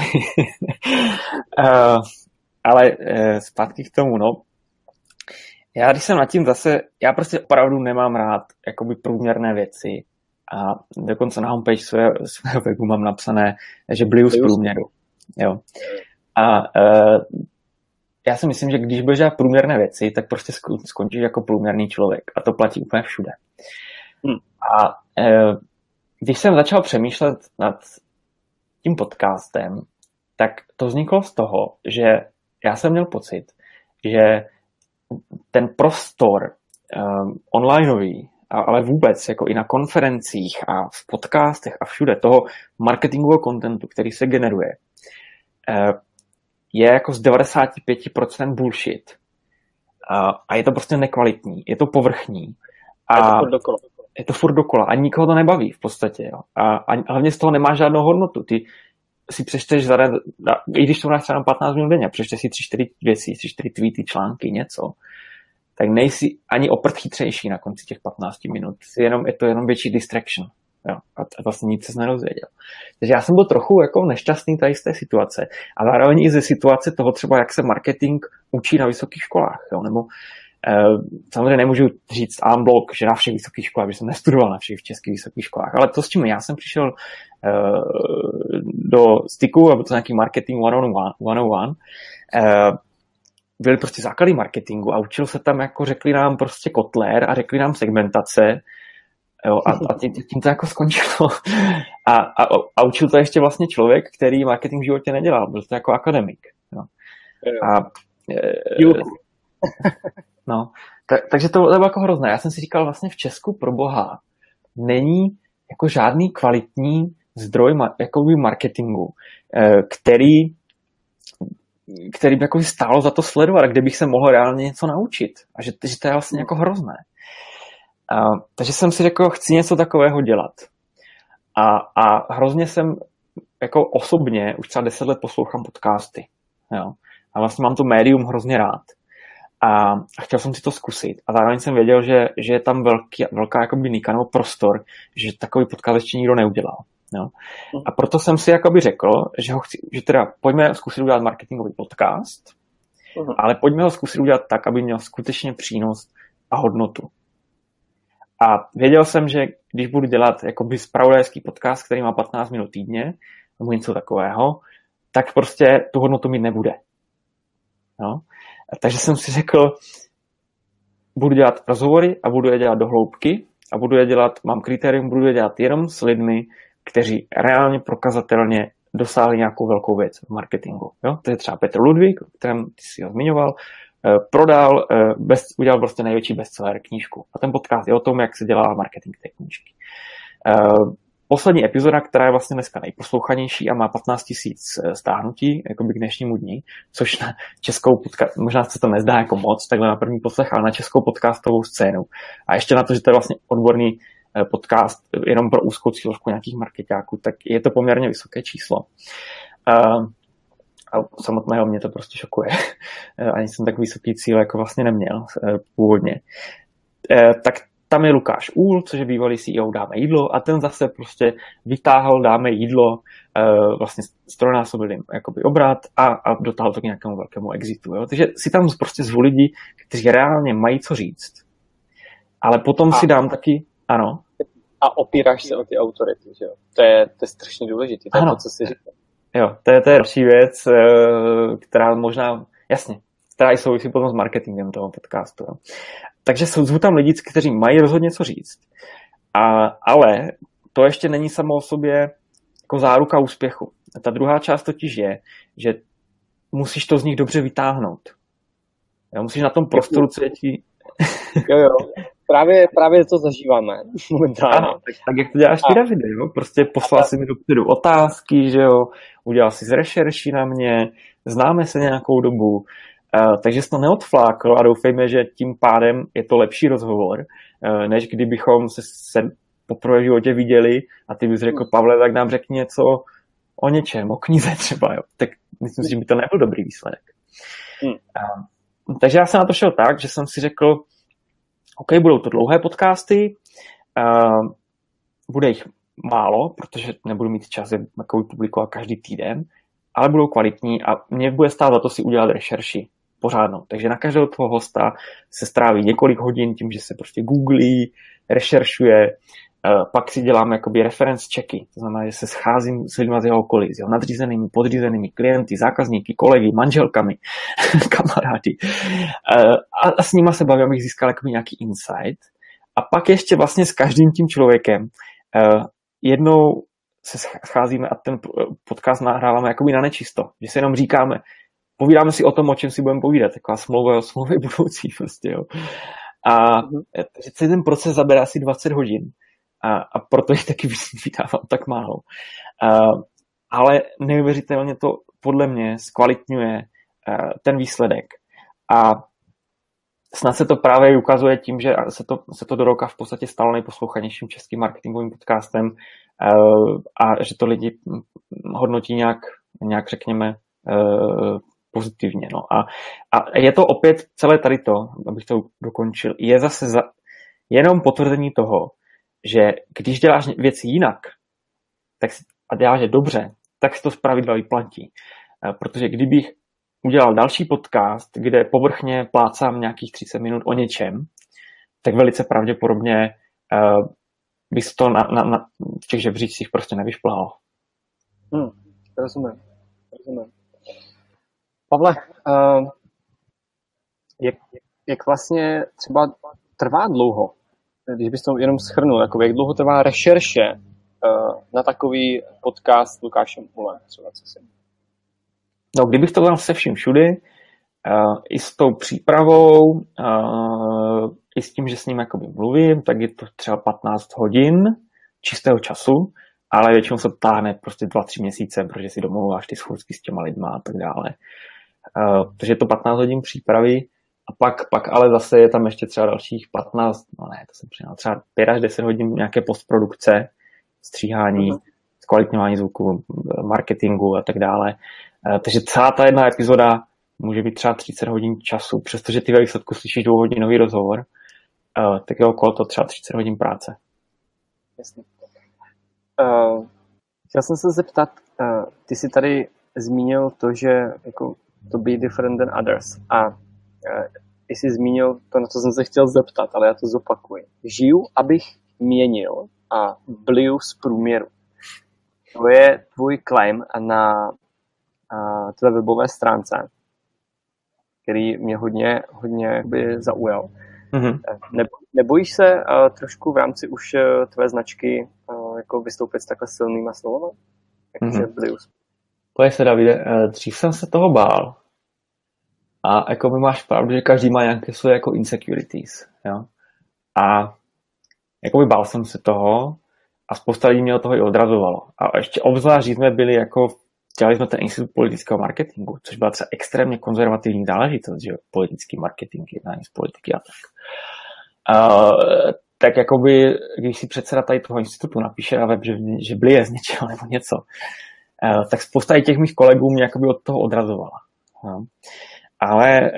[SPEAKER 2] Ale zpátky k tomu, no. Já když jsem nad tím zase, já prostě opravdu nemám rád jakoby průměrné věci a dokonce na homepage svého webu mám napsané, že bliju z průměru. Jo. A já si myslím, že když budeš dělat průměrné věci, tak prostě skončíš jako průměrný člověk. A to platí úplně všude. A když jsem začal přemýšlet nad tím podcastem, tak to vzniklo z toho, že já jsem měl pocit, že ten prostor onlineový, ale vůbec jako i na konferencích a v podcastech a všude toho marketingového kontentu, který se generuje, je jako z 95% bullshit. A je to prostě nekvalitní, je to povrchní. A je to furt dokola. A nikoho to nebaví v podstatě. Jo. A hlavně z toho nemá žádnou hodnotu. Ty si přečteš, i když to máš třeba 15 minut denně, přečteš si 3-4 věci, 3-4 tweety, články, něco, tak nejsi ani oprt chytřejší na konci těch 15 minut. Je to jenom větší distraction. Jo, a vlastně nic se nedozvěděl. Takže já jsem byl trochu jako nešťastný tady z té situace. A zároveň i ze situace toho třeba, jak se marketing učí na vysokých školách. Jo, nebo samozřejmě nemůžu říct en bloc, že na všech vysokých školách, že jsem nestudoval na všech českých vysokých školách, ale to, s čím já jsem přišel do styku, aby to nějaký marketing 101, byly prostě základy marketingu a učil se tam, jako řekli nám prostě Kotler a řekli nám segmentace. Jo, a tím to jako skončilo. A učil to ještě vlastně člověk, který marketing v životě nedělal. Byl to jako akademik. Jo. No, takže to bylo jako hrozné. Já jsem si říkal vlastně v Česku pro boha není jako žádný kvalitní zdroj jakoby marketingu, který by jako stálo za to sledovat, kde bych se mohl reálně něco naučit. A že to je vlastně jako hrozné. Takže jsem si řekl, chci něco takového dělat. A hrozně jsem jako osobně už třeba 10 let poslouchám podcasty. Jo. A vlastně mám to médium hrozně rád. A chtěl jsem si to zkusit. A zároveň jsem věděl, že je tam velká jakoby nika nebo prostor, že takový podcast ještě nikdo neudělal. Jo. A proto jsem si jakoby řekl, že teda pojďme zkusit udělat marketingový podcast, ale pojďme ho zkusit udělat tak, aby měl skutečně přínos a hodnotu. A věděl jsem, že když budu dělat jakoby zpravodajský podcast, který má 15 minut týdně, nebo něco takového, tak prostě tu hodnotu mít nebude. No? Takže jsem si řekl, budu dělat rozhovory a budu je dělat do hloubky a mám kritérium, budu je dělat jenom s lidmi, kteří reálně prokazatelně dosáhli nějakou velkou věc v marketingu. Jo? To je třeba Petr Ludvík, o kterém ty si ho zmiňoval, udělal prostě největší bestseller knížku. A ten podcast je o tom, jak se dělá marketing té knížky. Poslední epizoda, která je vlastně dneska nejposlouchanější a má 15 000 stáhnutí jakoby k dnešnímu dní, což na českou podcast, možná se to nezdá jako moc, takhle na první poslech, ale na českou podcastovou scénu. A ještě na to, že to je vlastně odborný podcast jenom pro úzkou cílovku nějakých marketáků, tak je to poměrně vysoké číslo. A samotného mě to prostě šokuje. Ani jsem tak vysoký cíl jako vlastně neměl původně. Tak tam je Lukáš Úhl, což je bývalý CEO Dáme jídlo, a ten zase prostě vytáhl Dáme jídlo, vlastně strojnásobil jim jakoby obrat a dotáhl to k nějakému velkému exitu. Jo? Takže si tam prostě zvu lidi, kteří reálně mají co říct. Ale potom si dám taky, ano.
[SPEAKER 5] A opíráš se o ty autority, že jo? To je strašně důležité, to je to, co si říkal.
[SPEAKER 2] Jo, to je další věc, která možná, jasně, která i souvisí potom s marketingem toho podcastu. Jo. Takže zvu tam lidi, kteří mají rozhodně co říct. Ale to ještě není samo o sobě jako záruka úspěchu. Ta druhá část totiž je, že musíš to z nich dobře vytáhnout. Jo, musíš na tom prostoru cítit.
[SPEAKER 5] Jo. Právě to zažíváme momentálně.
[SPEAKER 2] Ano, tak jak to děláš ty, Davide, jo? Prostě poslal si mi dopředu otázky, že jo, udělal si z rešerší na mě, známe se nějakou dobu, takže jsi to neodflákl a doufejme, že tím pádem je to lepší rozhovor, než kdybychom se poprvé v životě viděli a ty bys řekl, Pavle, tak nám řekni něco o něčem, o knize třeba, jo. Tak myslím si, že by to nebyl dobrý výsledek. Takže já jsem na to šel tak, že jsem si řekl, OK, budou to dlouhé podcasty, bude jich málo, protože nebudu mít čas je publikovat každý týden, ale budou kvalitní a mě bude stát za to si udělat rešerši pořádnou. Takže na každého toho hosta se stráví několik hodin tím, že se prostě googlí, rešeršuje, pak si dělám jakoby reference checky, to znamená, že se scházím s lidmi z jeho okolí, s jeho nadřízenými, podřízenými klienty, zákazníky, kolegy, manželkami, kamarády. A s nima se bavím, abych získal jakoby nějaký insight. A pak ještě vlastně s každým tím člověkem jednou se scházíme a ten podcast nahráváme jakoby na nečisto, že se jenom říkáme, povídáme si o tom, o čem si budeme povídat, taková smlouva o smlouvě budoucí prostě, jo. Takže celý ten proces zabere asi 20 hodin a proto jich taky vydávám tak málo. Ale neuvěřitelně to podle mě zkvalitňuje ten výsledek. A snad se to právě ukazuje tím, že se to do roka v podstatě stalo nejposlouchanějším českým marketingovým podcastem a že to lidi hodnotí nějak řekněme, pozitivně. No. A je to opět celé tady to, abych to dokončil, je zase jenom potvrzení toho, že když děláš věci jinak a děláš je dobře, tak si to zpravidla vyplatí. Protože kdybych udělal další podcast, kde povrchně plácám nějakých 30 minut o něčem, tak velice pravděpodobně bys to v těch žebříčcích prostě nevyšplhal.
[SPEAKER 5] Rozumím. Pavle, jak vlastně třeba trvá dlouho, když bys to jenom shrnul, jako jak dlouho trvá rešerše na takový podcast s Lukášem Uhlem, třeba co si?
[SPEAKER 2] No, kdybych to dal se vším všudy, i s tou přípravou, i s tím, že s ním jakoby mluvím, tak je to třeba 15 hodin čistého času, ale většinou se táhne prostě 2-3 měsíce, protože si domluváš ty schůzky s těma lidma a tak dále. Takže je to 15 hodin přípravy a pak ale zase je tam ještě třeba dalších 15, to jsem přinal, třeba 5 až 10 hodin nějaké postprodukce, stříhání, zkvalitňování zvuku, marketingu a tak dále. Takže celá ta jedna epizoda může být třeba 30 hodin času, přestože ty ve výsledku slyšíš 2hodinový rozhovor, tak je okolo to třeba 30 hodin práce.
[SPEAKER 5] Jasně. Chtěl jsem se zeptat, ty jsi tady zmínil to, že jako to be different than others a jsi zmínil to, na co jsem se chtěl zeptat, ale já to zopakuji. Žiju, abych měnil a bliju z průměru. To je tvůj claim na tvé webové stránce, který mě hodně zaujal.
[SPEAKER 2] Mhm.
[SPEAKER 5] Nebojíš se trošku v rámci už tvé značky jako vystoupit s takhle silnýma slovama? Jakože byli
[SPEAKER 2] Pojď se, Davide, dřív jsem se toho bál. A jako my máš pravdu, že každý má nějaké své jako insecurities. Jo? A jako bál jsem se toho a spousta lidí mě od toho i odrazovalo. A ještě obzvlášť jsme byli jako, dělali jsme ten institut politického marketingu, což byla třeba extrémně konzervativní záležitost, že politický marketing, jednání z politiky a tak. Tak jakoby, když si předseda tady toho institutu napíše na web, že blije z něčeho nebo něco, tak spousta i těch mých kolegů mě jakoby od toho odrazovala. No. Ale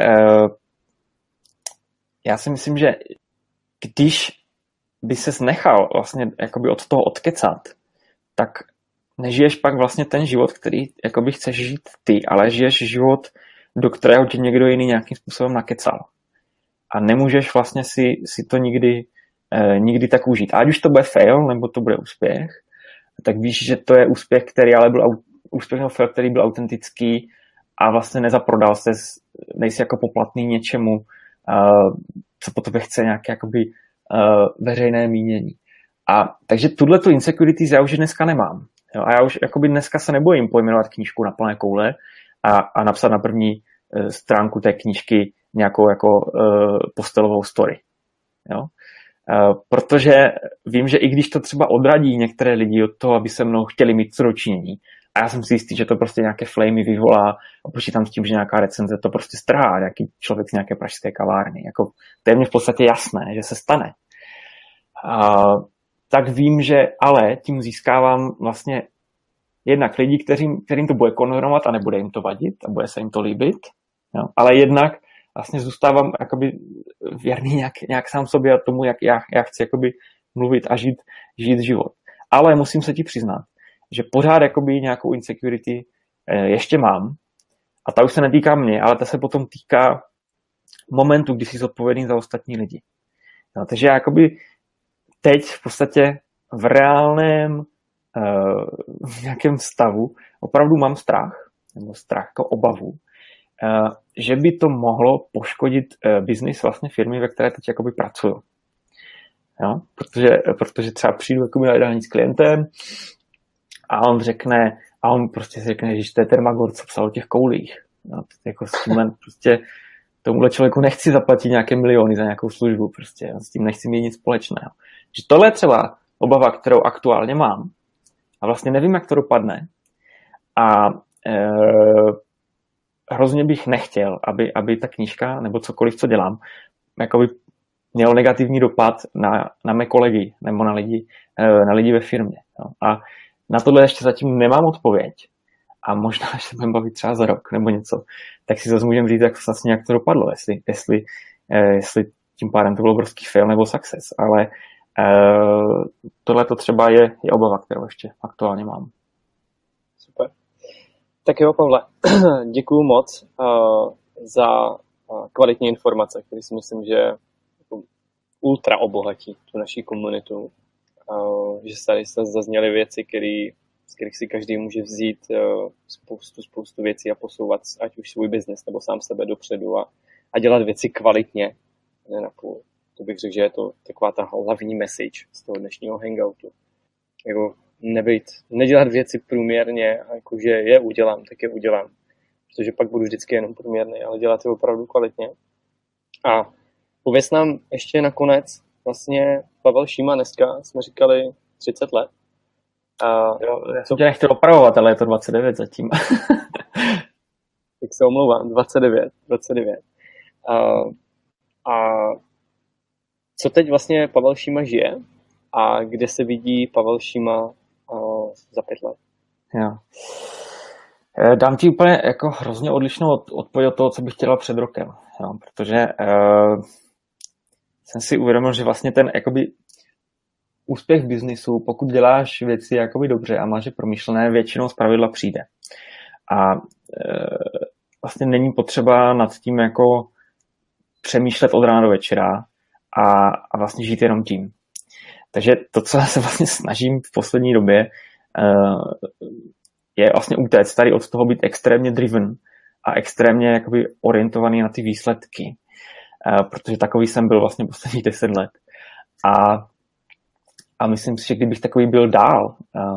[SPEAKER 2] já si myslím, že když by ses nechal vlastně jakoby od toho odkecat, tak nežiješ pak vlastně ten život, který jakoby chceš žít ty, ale žiješ život, do kterého tě někdo jiný nějakým způsobem nakecal. A nemůžeš vlastně si to nikdy tak užít. A ať už to bude fail, nebo to bude úspěch, tak víš, že to je úspěch, který ale byl úspěch nebo fail, který byl autentický a vlastně nezaprodal se, nejsi jako poplatný něčemu, co po tobě chce nějaké jakoby veřejné mínění. A takže tuhletu insecurities já už dneska nemám. Jo? A já už jakoby dneska se nebojím pojmenovat knížku na plné koule a napsat na první stránku té knížky nějakou jako postelovou story. Jo? Protože vím, že i když to třeba odradí některé lidi od toho, aby se mnou chtěli mít co dočinění, a já jsem si jistý, že to prostě nějaké flamey vyvolá a počítám s tím, že nějaká recenze to prostě strhá, nějaký člověk z nějaké pražské kavárny. Jako, to je mně v podstatě jasné, že se stane. Tak vím, že ale tím získávám vlastně jednak lidi, kterým to bude konvenovat a nebude jim to vadit a bude se jim to líbit, jo? Ale jednak vlastně zůstávám jakoby věrný nějak sám sobě a tomu, jak já chci jakoby mluvit a žít život. Ale musím se ti přiznat, že pořád jakoby nějakou insecurity ještě mám a ta už se netýká mě, ale ta se potom týká momentu, kdy jsi zodpovědný za ostatní lidi. No, takže já jakoby teď v podstatě v reálném nějakém stavu opravdu mám strach, nebo strach jako obavu, že by to mohlo poškodit biznis vlastně firmy, ve které teď jakoby pracuju. Jo? Protože třeba přijdu jakoby na jednání s klientem a on prostě si řekne, že to je ten Magor, co psal o těch koulích. No, jako s tímhle prostě tomuhle člověku nechci zaplatit nějaké miliony za nějakou službu, prostě s tím nechci mít nic společného. Že tohle je třeba obava, kterou aktuálně mám a vlastně nevím, jak to dopadne a hrozně bych nechtěl, aby ta knížka nebo cokoliv, co dělám, jakoby mělo negativní dopad na mé kolegy nebo na lidi ve firmě. No. A na tohle ještě zatím nemám odpověď a možná, že se budeme bavit třeba za rok nebo něco, tak si zase můžeme říct, jak to dopadlo, jestli tím pádem to byl obrovský fail nebo success, ale tohle to třeba je obava, kterou ještě aktuálně mám.
[SPEAKER 5] Super. Tak jo, Pavle, děkuju moc za kvalitní informace, které si myslím, že ultra obohatí tu naší komunitu. Že tady se zazněly věci, z kterých si každý může vzít spoustu věcí a posouvat ať už svůj biznes nebo sám sebe dopředu a dělat věci kvalitně. Ne napůl. To bych řekl, že je to taková ta hlavní message z toho dnešního hangoutu. Jako nedělat věci průměrně, a jakože je udělám, tak je udělám. Protože pak budu vždycky jenom průměrný, ale dělat je opravdu kvalitně. A pověz nám ještě nakonec, vlastně Pavel Šíma dneska jsme říkali 30 let.
[SPEAKER 2] Já jsem tě nechtěl opravovat, ale je to 29 zatím.
[SPEAKER 5] Tak se omlouvám, 29. A co teď vlastně Pavel Šíma žije a kde se vidí Pavel Šíma za 5 let?
[SPEAKER 2] Jo. Dám ti úplně jako hrozně odlišnou odpověď od toho, co bych chtěla před rokem. Jo, protože jsem si uvědomil, že vlastně ten jakoby úspěch v biznisu, pokud děláš věci jakoby dobře a máš je promyšlené, většinou zpravidla přijde. A vlastně není potřeba nad tím jako přemýšlet od rána do večera a vlastně žít jenom tím. Takže to, co se vlastně snažím v poslední době, je vlastně utéct tady od toho být extrémně driven a extrémně jakoby orientovaný na ty výsledky. protože takový jsem byl vlastně posledních 10 let. A myslím si, že kdybych takový byl dál,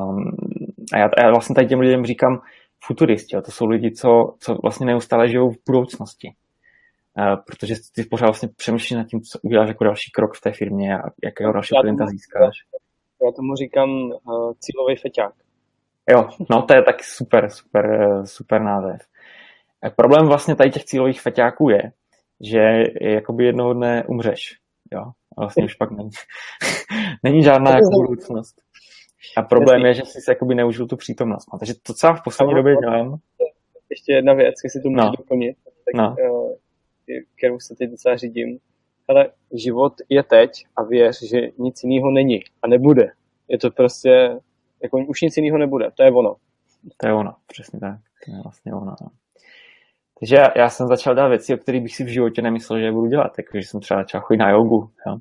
[SPEAKER 2] a já vlastně tady těm lidem říkám futuristi, to jsou lidi, co vlastně neustále žijou v budoucnosti. Protože ty pořád vlastně přemýšlíš nad tím, co uděláš jako další krok v té firmě a jakého dalšího klienta získáš.
[SPEAKER 5] Já tomu říkám cílový feťák.
[SPEAKER 2] Jo, no to je taky super název. Problém vlastně tady těch cílových feťáků je, že jakoby jednoho dne umřeš. Jo? A vlastně už pak není žádná jako budoucnost. A problém je, že jsi se jakoby neužil tu přítomnost. No, takže to, co já v poslední době dělám...
[SPEAKER 5] Ještě jedna věc, jestli to můžu doplnit, tak, kterou se teď docela řídím. Ale život je teď a věř, že nic jiného není a nebude. Je to prostě, jako už nic jiného nebude, to je ono.
[SPEAKER 2] To je ono, přesně tak. To je vlastně ono. Takže já jsem začal dělat věci, o kterých bych si v životě nemyslel, že je budu dělat. Jako, že jsem třeba začal chodit na jogu, jo?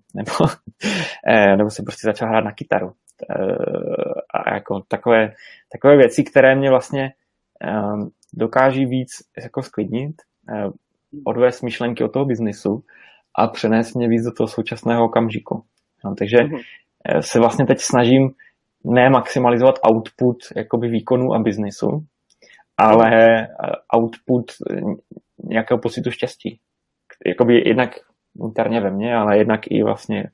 [SPEAKER 2] Nebo jsem prostě začal hrát na kytaru. A jako takové věci, které mě vlastně dokáží víc jako sklidnit, odvést myšlenky od toho biznisu a přenést mě víc do toho současného okamžiku. No, takže se vlastně teď snažím ne maximalizovat output jakoby výkonu a biznisu, ale output nějakého pocitu štěstí. Jakoby jednak interně ve mně, ale jednak i vlastně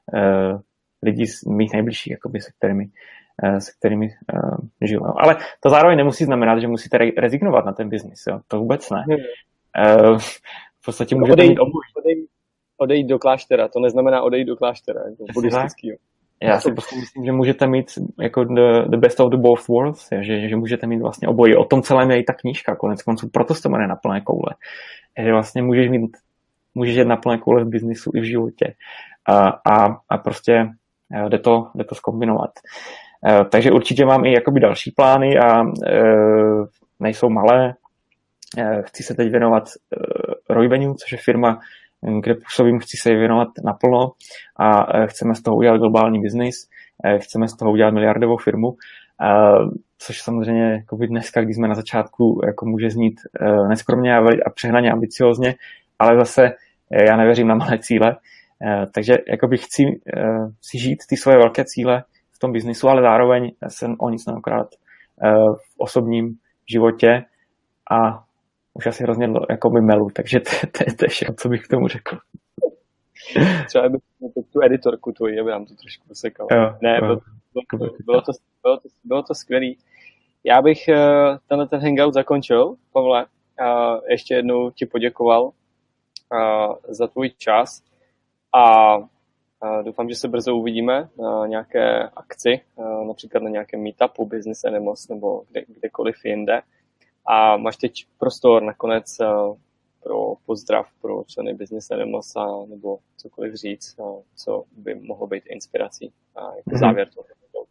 [SPEAKER 2] lidi z mých nejbližších, jakoby, se kterými žiju. No. Ale to zároveň nemusí znamenat, že musíte rezignovat na ten biznis. Jo? To vůbec ne. V podstatě můžete mít obojí.
[SPEAKER 5] Odejít do kláštera, to neznamená odejít do kláštera, jako buddhistického.
[SPEAKER 2] Já si prostě myslím, že můžete mít jako the best of the both worlds, že můžete mít vlastně obojí. O tom celém je i ta knížka, konec konců, proto se to jmenuje Na plné koule. Že vlastně můžeš jít na plné koule v biznisu i v životě. A prostě jde to zkombinovat. Takže určitě mám i jakoby další plány a nejsou malé. Chci se teď věnovat Roybenu, což je firma, kde působím, chci se věnovat naplno a chceme z toho udělat globální biznis, chceme z toho udělat miliardovou firmu, což samozřejmě jakoby dneska, když jsme na začátku, jako může znít neskromně a přehnaně ambiciozně, ale zase já nevěřím na malé cíle, takže jakoby chci si žít ty svoje velké cíle v tom biznisu, ale zároveň se o nic neokrádat v osobním životě a už asi hrozně jakoby melu, takže to je všechno, co bych k tomu řekl.
[SPEAKER 5] Třeba bych tu editorku tvoji, aby nám to trošku posekal. Ne, bylo to skvělý. Já bych ten hangout zakončil, Pavle, a ještě jednou ti poděkoval za tvůj čas a doufám, že se brzo uvidíme na nějaké akci, například na nějakém meetupu Business Animals nebo kdekoliv jinde. A máš teď prostor nakonec pro pozdrav pro členy Business Animals nebo cokoliv říct, co by mohlo být inspirací jako závěr toho.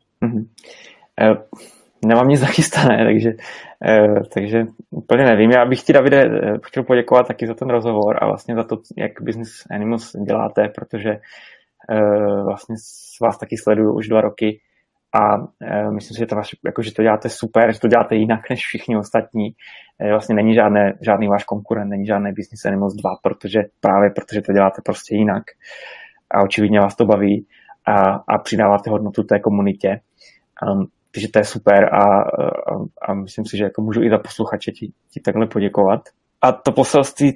[SPEAKER 2] Nemám nic nachystané, takže úplně nevím. Já bych ti, Davide, chtěl poděkovat taky za ten rozhovor a vlastně za to, jak Business Animals děláte, protože vlastně vás taky sleduju už 2 roky a myslím si, že to děláte super, že to děláte jinak než všichni ostatní. Vlastně není žádný váš konkurent, není žádný Business Animals 2, protože to děláte prostě jinak. A očividně vás to baví a přidáváte hodnotu té komunitě. Takže to je super a myslím si, že jako můžu i za posluchače ti takhle poděkovat. A to poselství,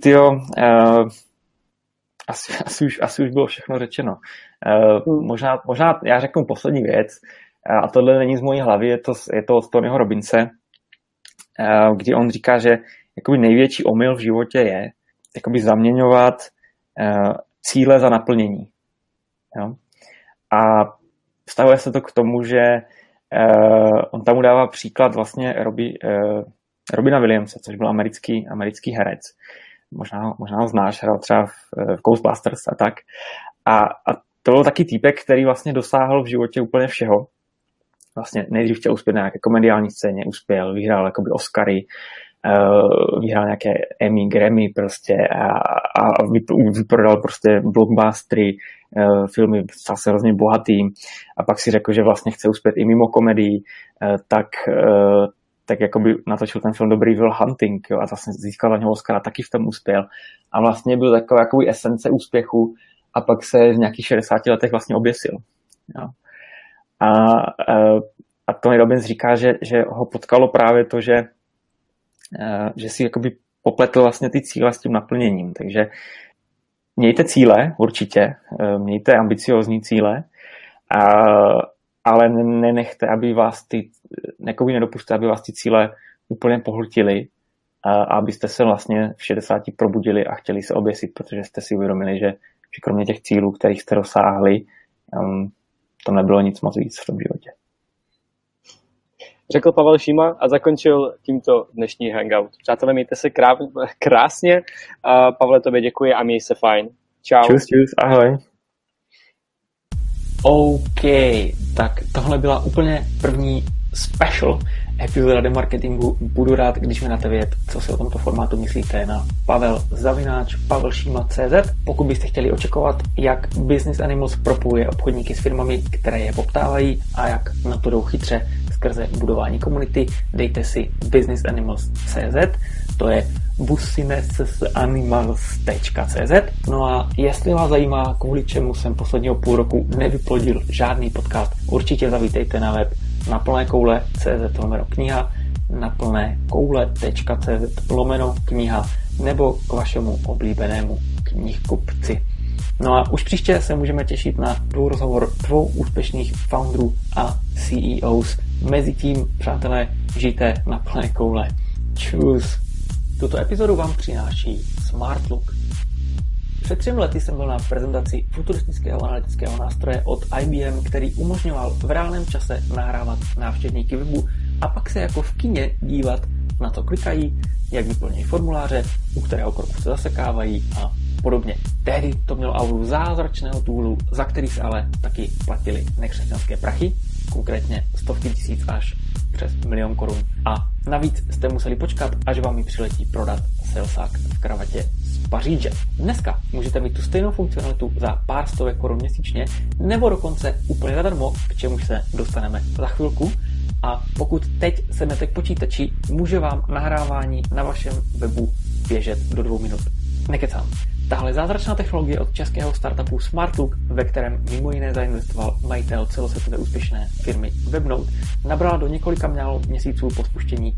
[SPEAKER 2] asi už bylo všechno řečeno. Možná já řeknu poslední věc, a tohle není z mojí hlavy, je to od Tonyho Robbinse, kdy on říká, že jakoby největší omyl v životě je jakoby zaměňovat cíle za naplnění. Jo? A vztahuje se to k tomu, že on tam dává příklad vlastně Robina Williamse, což byl americký herec. Možná ho znáš, hrál třeba v Ghostbusters a tak. A to byl taky týpek, který vlastně dosáhl v životě úplně všeho. Vlastně nejdřív chtěl uspět na nějaké komediální scéně, uspěl, vyhrál jakoby Oscary, vyhrál nějaké Emmy, Grammy prostě a vyprodal prostě blockbustery, filmy, stal se hrozně bohatým a pak si řekl, že vlastně chce uspět i mimo komedii, tak tak jakoby natočil ten film Dobrý Will Hunting, jo, a zase získal za něho Oscara, taky v tom uspěl. A vlastně byl takový jakoby esence úspěchu a pak se v nějakých 60 letech vlastně oběsil. Jo. A Tony Robbins říká, že ho potkalo právě to, že si jakoby popletl vlastně ty cíle s tím naplněním. Takže mějte cíle, určitě, mějte ambiciózní cíle, ale nenechte, aby vás nedopuste, aby vás ty cíle úplně pohltily a abyste se vlastně v 60 probudili a chtěli se oběsit, protože jste si uvědomili, že kromě těch cílů, kterých jste dosáhli, to nebylo nic moc víc v tom životě.
[SPEAKER 5] Řekl Pavel Šíma a zakončil tímto dnešní hangout. Přátelé, mějte se krásně. Pavle, tobě děkuji a měj se fajn. Čau.
[SPEAKER 2] Čus, ahoj. OK, tak tohle byla úplně první special epizoda Demarketingu. Budu rád, když mi dáte vědět, co si o tomto formátu myslíte na pavel@pavelšima.cz. Pokud byste chtěli očekovat, jak Business Animals propojuje obchodníky s firmami, které je poptávají a jak na to jdou chytře skrze budování komunity, dejte si businessanimals.cz, to je businessanimals.cz. No a jestli vás zajímá, kvůli čemu jsem posledního půl roku nevyplodil žádný podcast, určitě zavítejte na web naplnékoule.cz/kniha, naplnékoule.cz/kniha nebo k vašemu oblíbenému knihkupci. No a už příště se můžeme těšit na rozhovor 2 úspěšných founderů a CEOs. Mezitím, přátelé, žijte na plné koule. Čus! Tuto epizodu vám přináší Smartlook. Před 3 lety jsem byl na prezentaci futuristického analytického nástroje od IBM, který umožňoval v reálném čase nahrávat návštěvníky webu a pak se jako v kině dívat, na co klikají, jak vyplňují formuláře, u kterého kroku se zasekávají a podobně. Tehdy to mělo auru zázračného toolu, za který se ale taky platili nekřesťanské prachy, konkrétně stovky tisíc až přes 1 000 000 korun. A navíc jste museli počkat, až vám ji přiletí prodat salesák v kravatě z Paříže. Dneska můžete mít tu stejnou funkcionalitu za pár stovek korun měsíčně, nebo dokonce úplně zadarmo, k čemuž se dostaneme za chvilku. A pokud teď sednete k počítači, může vám nahrávání na vašem webu běžet do 2 minut. Nekecám. Tahle zázračná technologie od českého startupu Smartlook, ve kterém mimo jiné zainvestoval majitel celosvětové úspěšné firmy Webnote, nabrala do několika měsíců po spuštění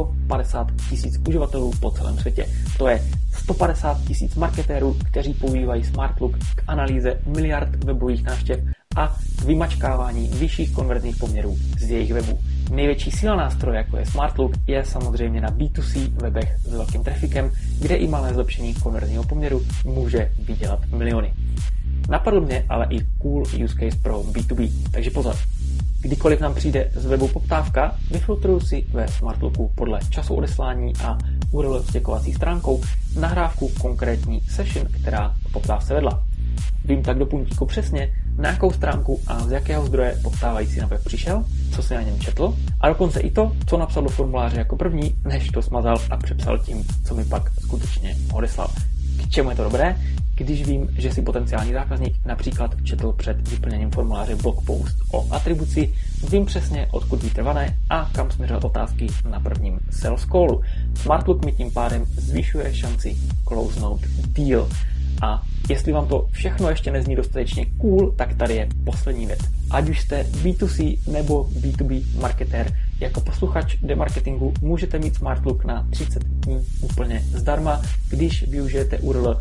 [SPEAKER 2] 150 000 uživatelů po celém světě. To je 150 000 marketérů, kteří používají Smartlook k analýze miliard webových návštěv a k vymačkávání vyšších konverzních poměrů z jejich webů. Největší síla nástroje, jako je Smartlook, je samozřejmě na B2C webech s velkým trafikem, kde i malé zlepšení konverzního poměru může vydělat miliony. Napadl mě ale i cool use case pro B2B, takže pozor. Kdykoliv nám přijde z webu poptávka, vyfiltruju si ve Smartlooku podle času odeslání a URL s děkovací stránkou nahrávku konkrétní session, která v poptávce vedla. Vím tak do puntíku přesně, na jakou stránku a z jakého zdroje poptávající na web přišel, co si na něm četl a dokonce i to, co napsal do formuláře jako první, než to smazal a přepsal tím, co mi pak skutečně odeslal. K čemu je to dobré? Když vím, že si potenciální zákazník například četl před vyplněním formuláře blog post o atribuci, vím přesně, odkud vytrvané a kam směřovat otázky na prvním sales callu. Smartlook mi tím pádem zvyšuje šanci closenout deal. A jestli vám to všechno ještě nezní dostatečně cool, tak tady je poslední věc. Ať už jste B2C nebo B2B marketér, jako posluchač demarketingu můžete mít Smartlook na 30 dní úplně zdarma, když využijete URL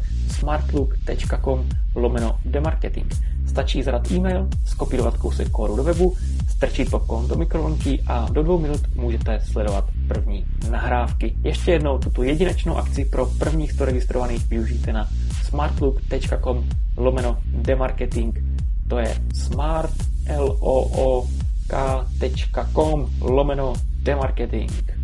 [SPEAKER 2] smartlook.com/demarketing. Stačí zadat e-mail, skopírovat kousek kódu do webu, strčit popcorn do mikrovlnky a do 2 minut můžete sledovat první nahrávky. Ještě jednou tuto jedinečnou akci pro prvních 100 registrovaných využijte na smartlook.com/demarketing. To je smartlook.com/demarketing.